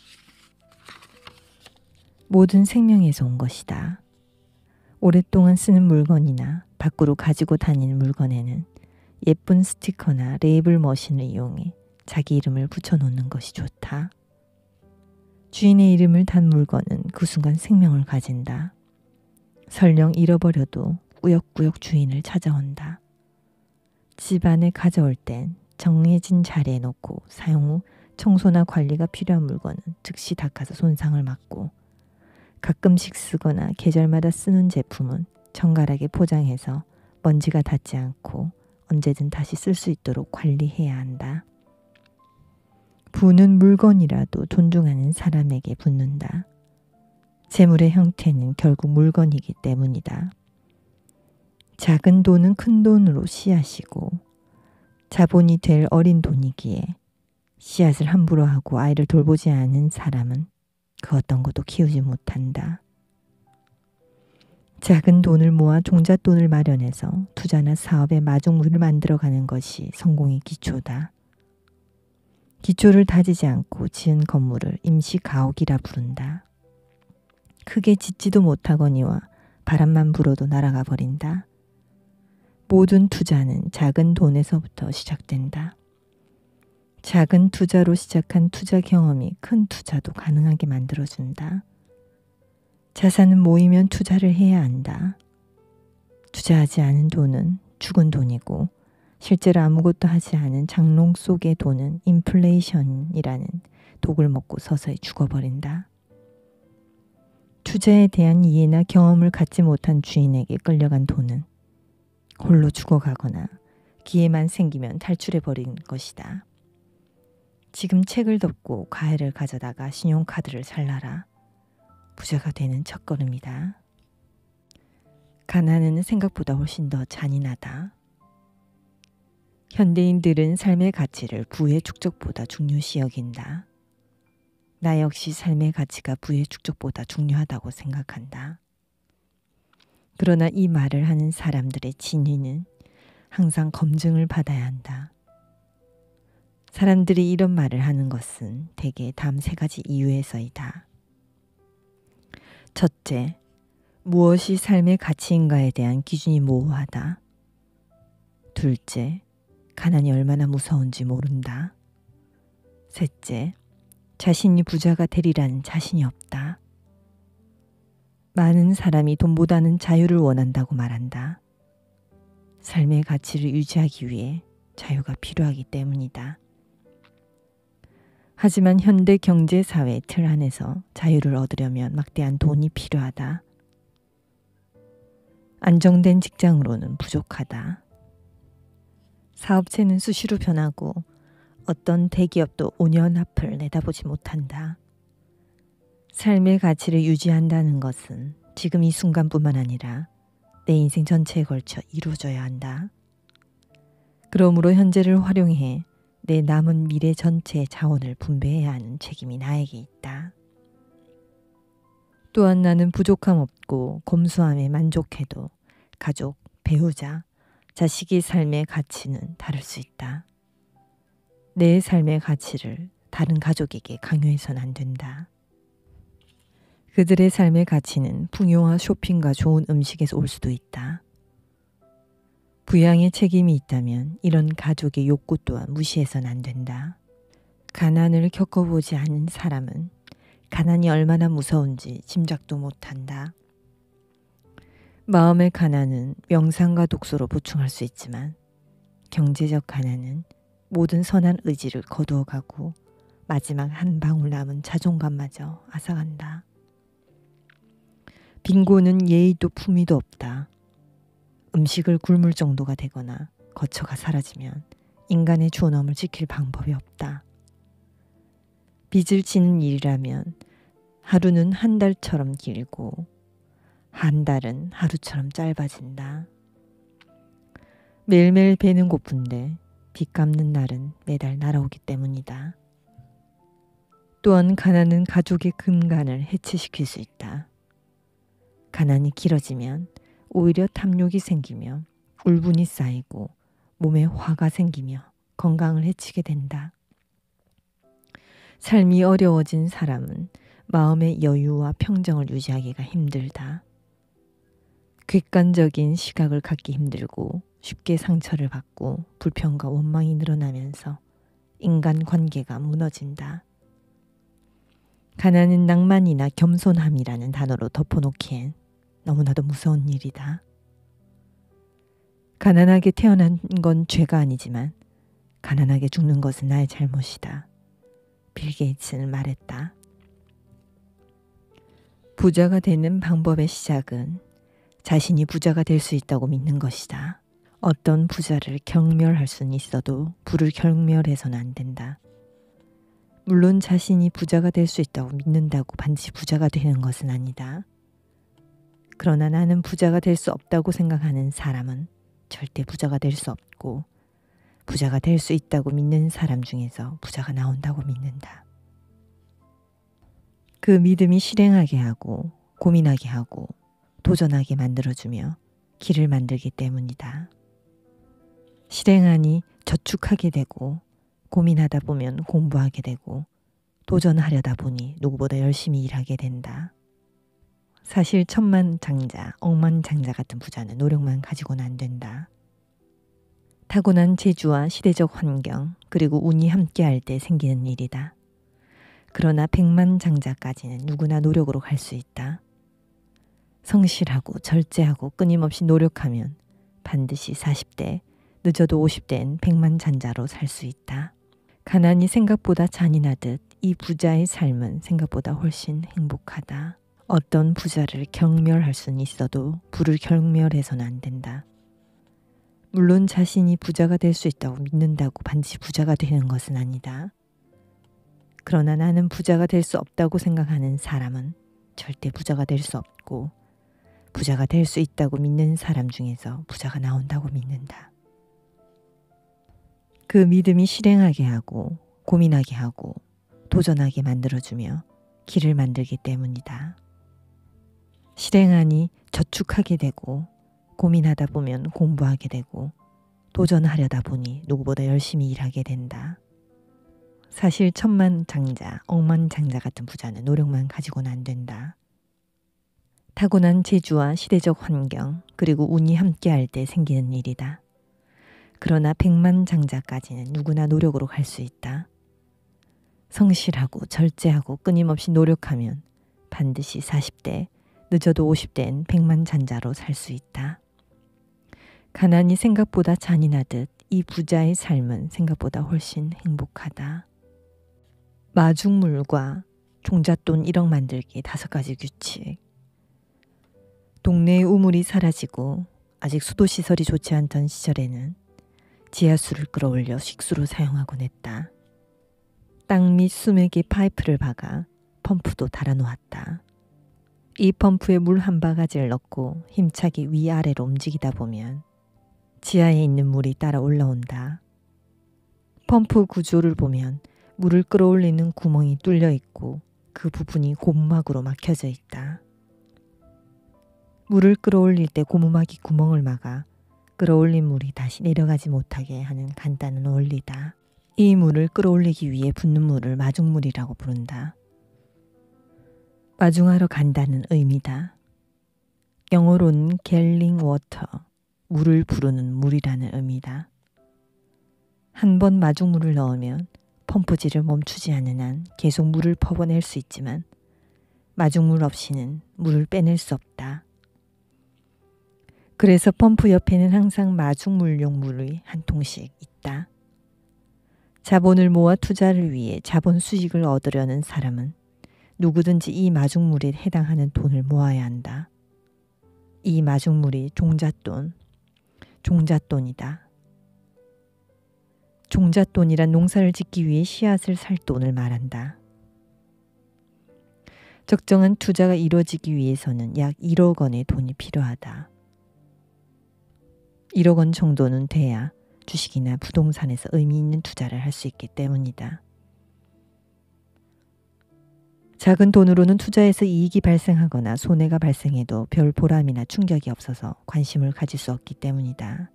모든 생명에서 온 것이다. 오랫동안 쓰는 물건이나 밖으로 가지고 다니는 물건에는 예쁜 스티커나 레이블 머신을 이용해 자기 이름을 붙여놓는 것이 좋다. 주인의 이름을 단 물건은 그 순간 생명을 가진다. 설령 잃어버려도 꾸역꾸역 주인을 찾아온다. 집 안에 가져올 땐 정해진 자리에 놓고 사용 후 청소나 관리가 필요한 물건은 즉시 닦아서 손상을 막고 가끔씩 쓰거나 계절마다 쓰는 제품은 정갈하게 포장해서 먼지가 닿지 않고 언제든 다시 쓸 수 있도록 관리해야 한다. 부는 물건이라도 존중하는 사람에게 붙는다. 재물의 형태는 결국 물건이기 때문이다. 작은 돈은 큰 돈으로 씨앗이고 자본이 될 어린 돈이기에 씨앗을 함부로 하고 아이를 돌보지 않은 사람은 그 어떤 것도 키우지 못한다. 작은 돈을 모아 종잣돈을 마련해서 투자나 사업의 마중물을 만들어가는 것이 성공의 기초다. 기초를 다지지 않고 지은 건물을 임시 가옥이라 부른다. 크게 짓지도 못하거니와 바람만 불어도 날아가 버린다. 모든 투자는 작은 돈에서부터 시작된다. 작은 투자로 시작한 투자 경험이 큰 투자도 가능하게 만들어준다. 자산은 모이면 투자를 해야 한다. 투자하지 않은 돈은 죽은 돈이고 실제로 아무것도 하지 않은 장롱 속의 돈은 인플레이션이라는 독을 먹고 서서히 죽어버린다. 투자에 대한 이해나 경험을 갖지 못한 주인에게 끌려간 돈은 홀로 죽어가거나 기회만 생기면 탈출해버린 것이다. 지금 책을 덮고 과일을 가져다가 신용카드를 살라라. 부자가 되는 첫걸음이다. 가난은 생각보다 훨씬 더 잔인하다. 현대인들은 삶의 가치를 부의 축적보다 중요시 여긴다. 나 역시 삶의 가치가 부의 축적보다 중요하다고 생각한다. 그러나 이 말을 하는 사람들의 진위는 항상 검증을 받아야 한다. 사람들이 이런 말을 하는 것은 대개 다음 세 가지 이유에서이다. 첫째, 무엇이 삶의 가치인가에 대한 기준이 모호하다. 둘째, 가난이 얼마나 무서운지 모른다. 셋째, 자신이 부자가 되리라는 자신이 없다. 많은 사람이 돈보다는 자유를 원한다고 말한다. 삶의 가치를 유지하기 위해 자유가 필요하기 때문이다. 하지만 현대 경제 사회의 틀 안에서 자유를 얻으려면 막대한 돈이 필요하다. 안정된 직장으로는 부족하다. 사업체는 수시로 변하고 어떤 대기업도 오 년 앞을 내다보지 못한다. 삶의 가치를 유지한다는 것은 지금 이 순간뿐만 아니라 내 인생 전체에 걸쳐 이루어져야 한다. 그러므로 현재를 활용해 내 남은 미래 전체의 자원을 분배해야 하는 책임이 나에게 있다. 또한 나는 부족함 없고 검소함에 만족해도 가족, 배우자, 자식의 삶의 가치는 다를 수 있다. 내 삶의 가치를 다른 가족에게 강요해서는 안 된다. 그들의 삶의 가치는 풍요와 쇼핑과 좋은 음식에서 올 수도 있다. 부양의 책임이 있다면 이런 가족의 욕구 또한 무시해서는 안 된다. 가난을 겪어보지 않은 사람은 가난이 얼마나 무서운지 짐작도 못한다. 마음의 가난은 명상과 독서로 보충할 수 있지만 경제적 가난은 모든 선한 의지를 거두어가고 마지막 한 방울 남은 자존감마저 앗아간다. 빈곤은 예의도 품위도 없다. 음식을 굶을 정도가 되거나 거처가 사라지면 인간의 존엄을 지킬 방법이 없다. 빚을 지는 일이라면 하루는 한 달처럼 길고 한 달은 하루처럼 짧아진다. 매일매일 배는 고픈데 빚 갚는 날은 매달 날아오기 때문이다. 또한 가난은 가족의 근간을 해체시킬 수 있다. 가난이 길어지면 오히려 탐욕이 생기며 울분이 쌓이고 몸에 화가 생기며 건강을 해치게 된다. 삶이 어려워진 사람은 마음의 여유와 평정을 유지하기가 힘들다. 객관적인 시각을 갖기 힘들고 쉽게 상처를 받고 불평과 원망이 늘어나면서 인간관계가 무너진다. 가난은 낭만이나 겸손함이라는 단어로 덮어놓기엔 너무나도 무서운 일이다. 가난하게 태어난 건 죄가 아니지만 가난하게 죽는 것은 나의 잘못이다. 빌 게이츠는 말했다. 부자가 되는 방법의 시작은 자신이 부자가 될 수 있다고 믿는 것이다. 어떤 부자를 경멸할 수는 있어도 부를 경멸해서는 안 된다. 물론 자신이 부자가 될 수 있다고 믿는다고 반드시 부자가 되는 것은 아니다. 그러나 나는 부자가 될 수 없다고 생각하는 사람은 절대 부자가 될 수 없고 부자가 될 수 있다고 믿는 사람 중에서 부자가 나온다고 믿는다. 그 믿음이 실행하게 하고 고민하게 하고 도전하게 만들어주며 길을 만들기 때문이다. 실행하니 저축하게 되고 고민하다 보면 공부하게 되고 도전하려다 보니 누구보다 열심히 일하게 된다. 사실 천만장자, 억만장자 같은 부자는 노력만 가지고는 안 된다. 타고난 재주와 시대적 환경 그리고 운이 함께할 때 생기는 일이다. 그러나 백만장자까지는 누구나 노력으로 갈 수 있다. 성실하고 절제하고 끊임없이 노력하면 반드시 사십 대, 늦어도 오십 대엔 백만장자로 살 수 있다. 가난이 생각보다 잔인하듯 이 부자의 삶은 생각보다 훨씬 행복하다. 어떤 부자를 경멸할 수는 있어도 부를 경멸해서는 안 된다. 물론 자신이 부자가 될 수 있다고 믿는다고 반드시 부자가 되는 것은 아니다. 그러나 나는 부자가 될 수 없다고 생각하는 사람은 절대 부자가 될 수 없고, 부자가 될 수 있다고 믿는 사람 중에서 부자가 나온다고 믿는다. 그 믿음이 실행하게 하고 고민하게 하고 도전하게 만들어주며 길을 만들기 때문이다. 실행하니 저축하게 되고, 고민하다 보면 공부하게 되고, 도전하려다 보니 누구보다 열심히 일하게 된다. 사실 천만장자, 억만장자 같은 부자는 노력만 가지고는 안 된다. 타고난 재주와 시대적 환경 그리고 운이 함께할 때 생기는 일이다. 그러나 백만장자까지는 누구나 노력으로 갈 수 있다. 성실하고 절제하고 끊임없이 노력하면 반드시 사십 대, 늦어도 오십 대엔 백만장자로 살 수 있다. 가난이 생각보다 잔인하듯 이 부자의 삶은 생각보다 훨씬 행복하다. 마중물과 종잣돈 일억 만들기 다섯 가지 규칙. 동네의 우물이 사라지고 아직 수도시설이 좋지 않던 시절에는 지하수를 끌어올려 식수로 사용하곤 했다. 땅 및 수맥에 파이프를 박아 펌프도 달아놓았다. 이 펌프에 물 한 바가지를 넣고 힘차게 위아래로 움직이다 보면 지하에 있는 물이 따라 올라온다. 펌프 구조를 보면 물을 끌어올리는 구멍이 뚫려 있고 그 부분이 고무막으로 막혀져 있다. 물을 끌어올릴 때 고무막이 구멍을 막아 끌어올린 물이 다시 내려가지 못하게 하는 간단한 원리다. 이 물을 끌어올리기 위해 붓는 물을 마중물이라고 부른다. 마중하러 간다는 의미다. 영어로는 갤링 워터, 물을 부르는 물이라는 의미다. 한 번 마중물을 넣으면 펌프질을 멈추지 않는 한 계속 물을 퍼내낼 수 있지만 마중물 없이는 물을 빼낼 수 없다. 그래서 펌프 옆에는 항상 마중물용 물이 한 통씩 있다. 자본을 모아 투자를 위해 자본 수익을 얻으려는 사람은 누구든지 이 마중물에 해당하는 돈을 모아야 한다. 이 마중물이 종잣돈, 종잣돈이다. 종잣돈이란 농사를 짓기 위해 씨앗을 살 돈을 말한다. 적정한 투자가 이루어지기 위해서는 약 일억 원의 돈이 필요하다. 일억 원 정도는 돼야 주식이나 부동산에서 의미 있는 투자를 할 수 있기 때문이다. 작은 돈으로는 투자에서 이익이 발생하거나 손해가 발생해도 별 보람이나 충격이 없어서 관심을 가질 수 없기 때문이다.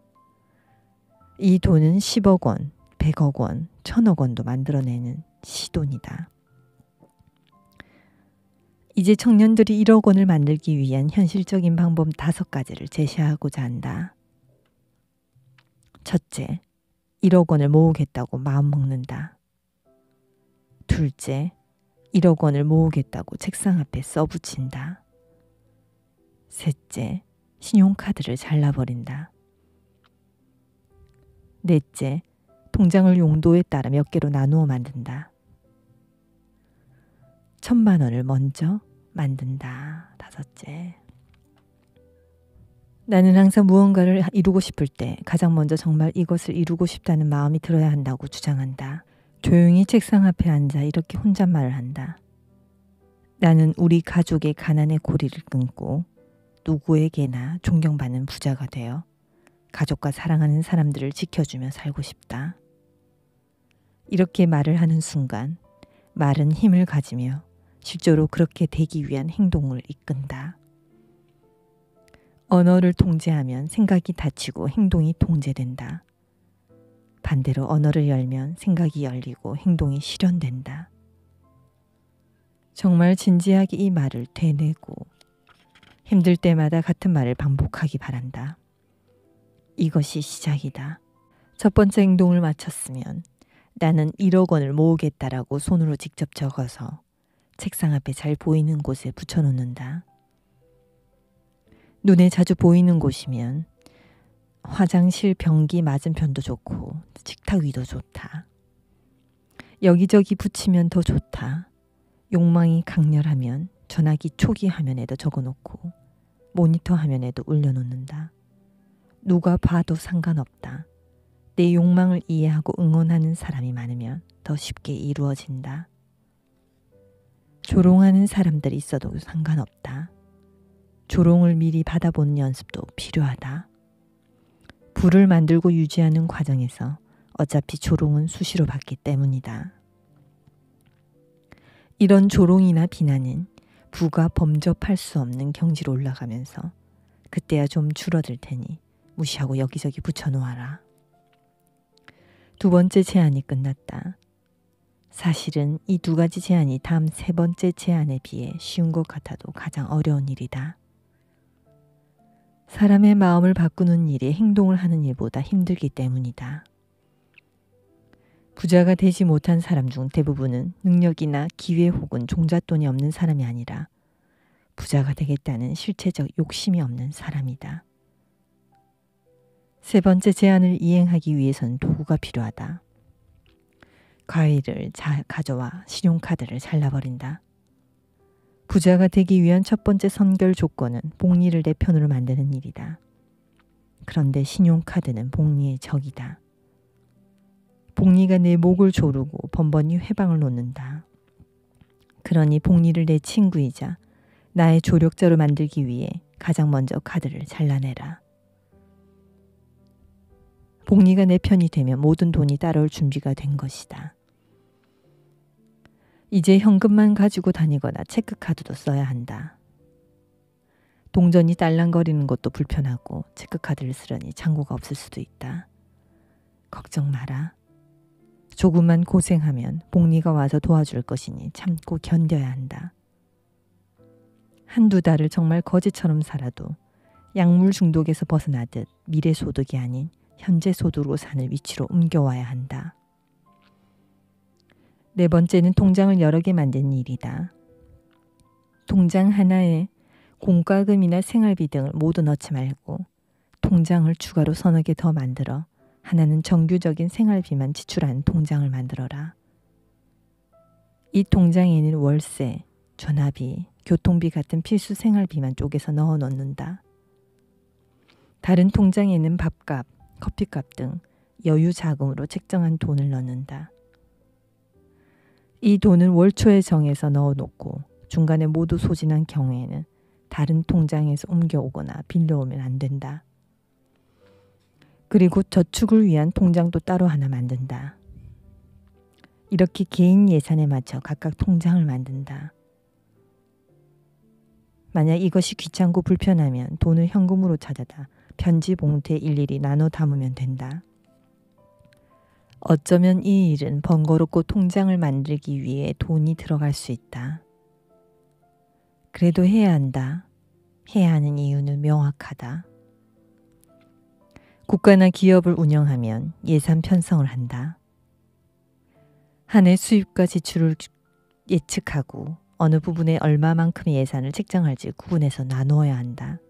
이 돈은 십억 원, 백억 원, 천억 원도 만들어내는 시돈이다. 이제 청년들이 일억 원을 만들기 위한 현실적인 방법 다섯 가지를 제시하고자 한다. 첫째, 일억 원을 모으겠다고 마음먹는다. 둘째, 일억 원을 모으겠다고 책상 앞에 써붙인다. 셋째, 신용카드를 잘라버린다. 넷째, 통장을 용도에 따라 몇 개로 나누어 만든다. 천만 원을 먼저 만든다. 다섯째, 나는 항상 무언가를 이루고 싶을 때 가장 먼저 정말 이것을 이루고 싶다는 마음이 들어야 한다고 주장한다. 조용히 책상 앞에 앉아 이렇게 혼잣말을 한다. 나는 우리 가족의 가난의 고리를 끊고 누구에게나 존경받는 부자가 되어 가족과 사랑하는 사람들을 지켜주며 살고 싶다. 이렇게 말을 하는 순간 말은 힘을 가지며 실제로 그렇게 되기 위한 행동을 이끈다. 언어를 통제하면 생각이 닫히고 행동이 통제된다. 반대로 언어를 열면 생각이 열리고 행동이 실현된다. 정말 진지하게 이 말을 되뇌고 힘들 때마다 같은 말을 반복하기 바란다. 이것이 시작이다. 첫 번째 행동을 마쳤으면 나는 일억 원을 모으겠다라고 손으로 직접 적어서 책상 앞에 잘 보이는 곳에 붙여놓는다. 눈에 자주 보이는 곳이면 화장실 변기 맞은편도 좋고 식탁 위도 좋다. 여기저기 붙이면 더 좋다. 욕망이 강렬하면 전화기 초기 화면에도 적어놓고 모니터 화면에도 올려놓는다. 누가 봐도 상관없다. 내 욕망을 이해하고 응원하는 사람이 많으면 더 쉽게 이루어진다. 조롱하는 사람들이 있어도 상관없다. 조롱을 미리 받아보는 연습도 필요하다. 부를 만들고 유지하는 과정에서 어차피 조롱은 수시로 받기 때문이다. 이런 조롱이나 비난은 부가 범접할 수 없는 경지로 올라가면서 그때야 좀 줄어들 테니 무시하고 여기저기 붙여놓아라. 두 번째 제안이 끝났다. 사실은 이 두 가지 제안이 다음 세 번째 제안에 비해 쉬운 것 같아도 가장 어려운 일이다. 사람의 마음을 바꾸는 일이 행동을 하는 일보다 힘들기 때문이다. 부자가 되지 못한 사람 중 대부분은 능력이나 기회 혹은 종잣돈이 없는 사람이 아니라 부자가 되겠다는 실체적 욕심이 없는 사람이다. 세 번째 제안을 이행하기 위해서는 도구가 필요하다. 과일을 자, 가져와 신용카드를 잘라버린다. 부자가 되기 위한 첫 번째 선결 조건은 복리를 내 편으로 만드는 일이다. 그런데 신용카드는 복리의 적이다. 복리가 내 목을 조르고 번번이 회방을 놓는다. 그러니 복리를 내 친구이자 나의 조력자로 만들기 위해 가장 먼저 카드를 잘라내라. 복리가 내 편이 되면 모든 돈이 따라올 준비가 된 것이다. 이제 현금만 가지고 다니거나 체크카드도 써야 한다. 동전이 딸랑거리는 것도 불편하고 체크카드를 쓰려니 잔고가 없을 수도 있다. 걱정 마라. 조금만 고생하면 복리가 와서 도와줄 것이니 참고 견뎌야 한다. 한두 달을 정말 거지처럼 살아도 약물 중독에서 벗어나듯 미래 소득이 아닌 현재 소득으로 사는 위치로 옮겨와야 한다. 네 번째는 통장을 여러 개 만드는 일이다. 통장 하나에 공과금이나 생활비 등을 모두 넣지 말고 통장을 추가로 서너 개 더 만들어 하나는 정규적인 생활비만 지출하는 통장을 만들어라. 이 통장에는 월세, 전화비, 교통비 같은 필수 생활비만 쪼개서 넣어 놓는다. 다른 통장에는 밥값, 커피값 등 여유 자금으로 책정한 돈을 넣는다. 이 돈은 월 초에 정해서 넣어 놓고 중간에 모두 소진한 경우에는 다른 통장에서 옮겨오거나 빌려오면 안 된다. 그리고 저축을 위한 통장도 따로 하나 만든다. 이렇게 개인 예산에 맞춰 각각 통장을 만든다. 만약 이것이 귀찮고 불편하면 돈을 현금으로 찾아다 편지 봉투에 일일이 나눠 담으면 된다. 어쩌면 이 일은 번거롭고 통장을 만들기 위해 돈이 들어갈 수 있다. 그래도 해야 한다. 해야 하는 이유는 명확하다. 국가나 기업을 운영하면 예산 편성을 한다. 한 해 수입과 지출을 예측하고 어느 부분에 얼마만큼의 예산을 책정할지 구분해서 나누어야 한다.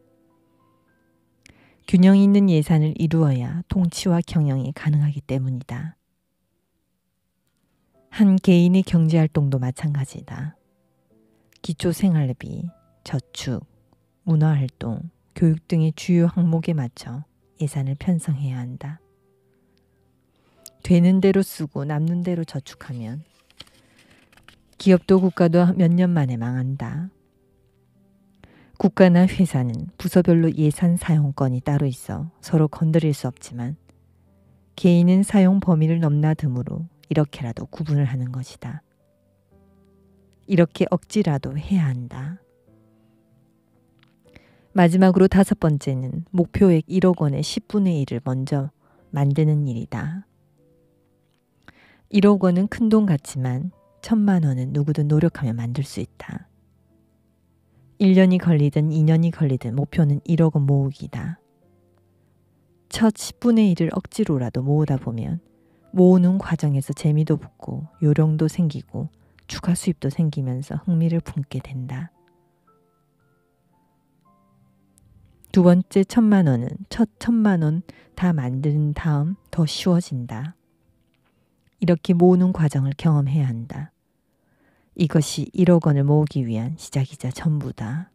균형 있는 예산을 이루어야 통치와 경영이 가능하기 때문이다. 한 개인의 경제활동도 마찬가지다. 기초생활비, 저축, 문화활동, 교육 등의 주요 항목에 맞춰 예산을 편성해야 한다. 되는 대로 쓰고 남는 대로 저축하면 기업도 국가도 몇 년 만에 망한다. 국가나 회사는 부서별로 예산 사용권이 따로 있어 서로 건드릴 수 없지만 개인은 사용 범위를 넘나드므로 이렇게라도 구분을 하는 것이다. 이렇게 억지라도 해야 한다. 마지막으로 다섯 번째는 목표액 일억 원의 십분의 일을 먼저 만드는 일이다. 일억 원은 큰돈 같지만 천만 원은 누구든 노력하면 만들 수 있다. 일 년이 걸리든 이 년이 걸리든 목표는 일억 원 모으기다. 첫 십분의 일을 억지로라도 모으다 보면 모으는 과정에서 재미도 붙고 요령도 생기고 추가 수입도 생기면서 흥미를 품게 된다. 두 번째 천만 원은 첫 천만 원 다 만든 다음 더 쉬워진다. 이렇게 모으는 과정을 경험해야 한다. 이것이 일억 원을 모으기 위한 시작이자 전부다.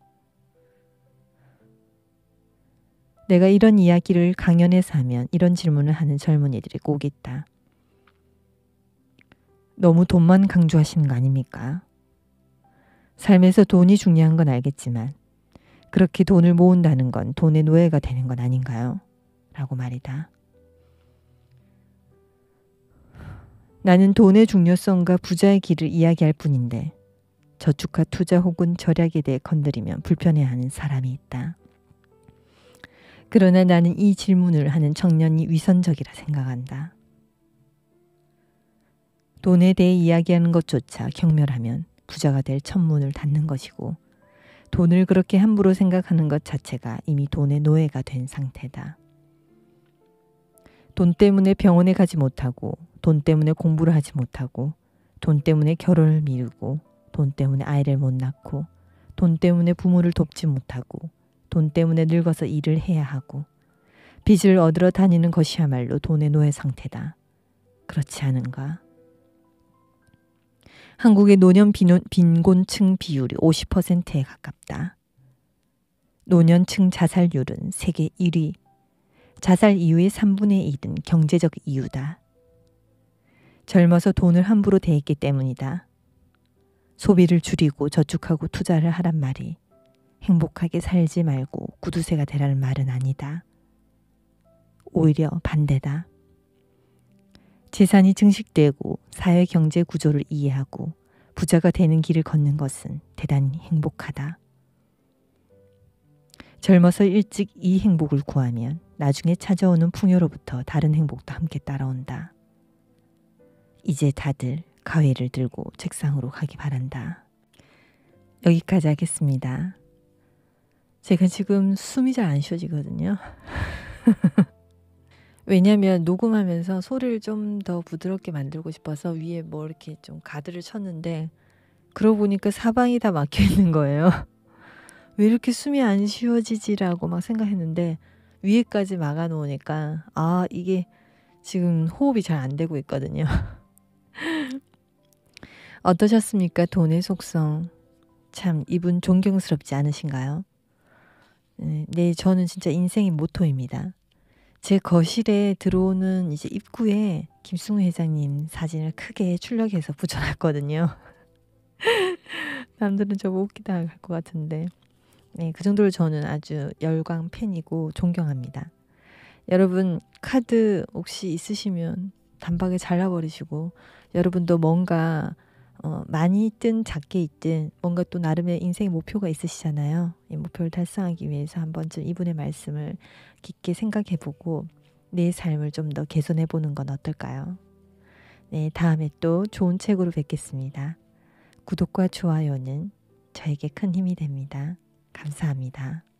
내가 이런 이야기를 강연에서 하면 이런 질문을 하는 젊은이들이 꼭 있다. 너무 돈만 강조하시는 거 아닙니까? 삶에서 돈이 중요한 건 알겠지만 그렇게 돈을 모은다는 건 돈의 노예가 되는 건 아닌가요? 라고 말이다. 나는 돈의 중요성과 부자의 길을 이야기할 뿐인데 저축과 투자 혹은 절약에 대해 건드리면 불편해하는 사람이 있다. 그러나 나는 이 질문을 하는 청년이 위선적이라 생각한다. 돈에 대해 이야기하는 것조차 경멸하면 부자가 될 천문을 닫는 것이고 돈을 그렇게 함부로 생각하는 것 자체가 이미 돈의 노예가 된 상태다. 돈 때문에 병원에 가지 못하고 돈 때문에 공부를 하지 못하고 돈 때문에 결혼을 미루고 돈 때문에 아이를 못 낳고 돈 때문에 부모를 돕지 못하고 돈 때문에 늙어서 일을 해야 하고 빚을 얻으러 다니는 것이야말로 돈의 노예 상태다. 그렇지 않은가? 한국의 노년 빈곤층 비율이 오십 퍼센트에 가깝다. 노년층 자살률은 세계 일 위, 자살 이후의 삼분의 일은 경제적 이유다. 젊어서 돈을 함부로 대했기 때문이다. 소비를 줄이고 저축하고 투자를 하란 말이 행복하게 살지 말고 구두쇠가 되라는 말은 아니다. 오히려 반대다. 재산이 증식되고 사회 경제 구조를 이해하고 부자가 되는 길을 걷는 것은 대단히 행복하다. 젊어서 일찍 이 행복을 구하면 나중에 찾아오는 풍요로부터 다른 행복도 함께 따라온다. 이제 다들 가위를 들고 책상으로 가기 바란다. 여기까지 하겠습니다. 제가 지금 숨이 잘 안 쉬어지거든요. 왜냐면 녹음하면서 소리를 좀 더 부드럽게 만들고 싶어서 위에 뭐 이렇게 좀 가드를 쳤는데 그러고 보니까 사방이 다 막혀 있는 거예요. 왜 이렇게 숨이 안 쉬어지지라고 막 생각했는데 위에까지 막아 놓으니까 아 이게 지금 호흡이 잘 안 되고 있거든요. 어떠셨습니까? 돈의 속성. 참 이분 존경스럽지 않으신가요? 네, 네, 저는 진짜 인생의 모토입니다. 제 거실에 들어오는 이제 입구에 김승우 회장님 사진을 크게 출력해서 붙여놨거든요. 남들은 저거 웃기다 할 것 같은데 네, 그 정도로 저는 아주 열광 팬이고 존경합니다. 여러분 카드 혹시 있으시면 단박에 잘라버리시고 여러분도 뭔가 어, 많이 있든 작게 있든 뭔가 또 나름의 인생의 목표가 있으시잖아요. 이 목표를 달성하기 위해서 한 번쯤 이분의 말씀을 깊게 생각해보고 내 삶을 좀 더 개선해보는 건 어떨까요? 네, 다음에 또 좋은 책으로 뵙겠습니다. 구독과 좋아요는 저에게 큰 힘이 됩니다. 감사합니다.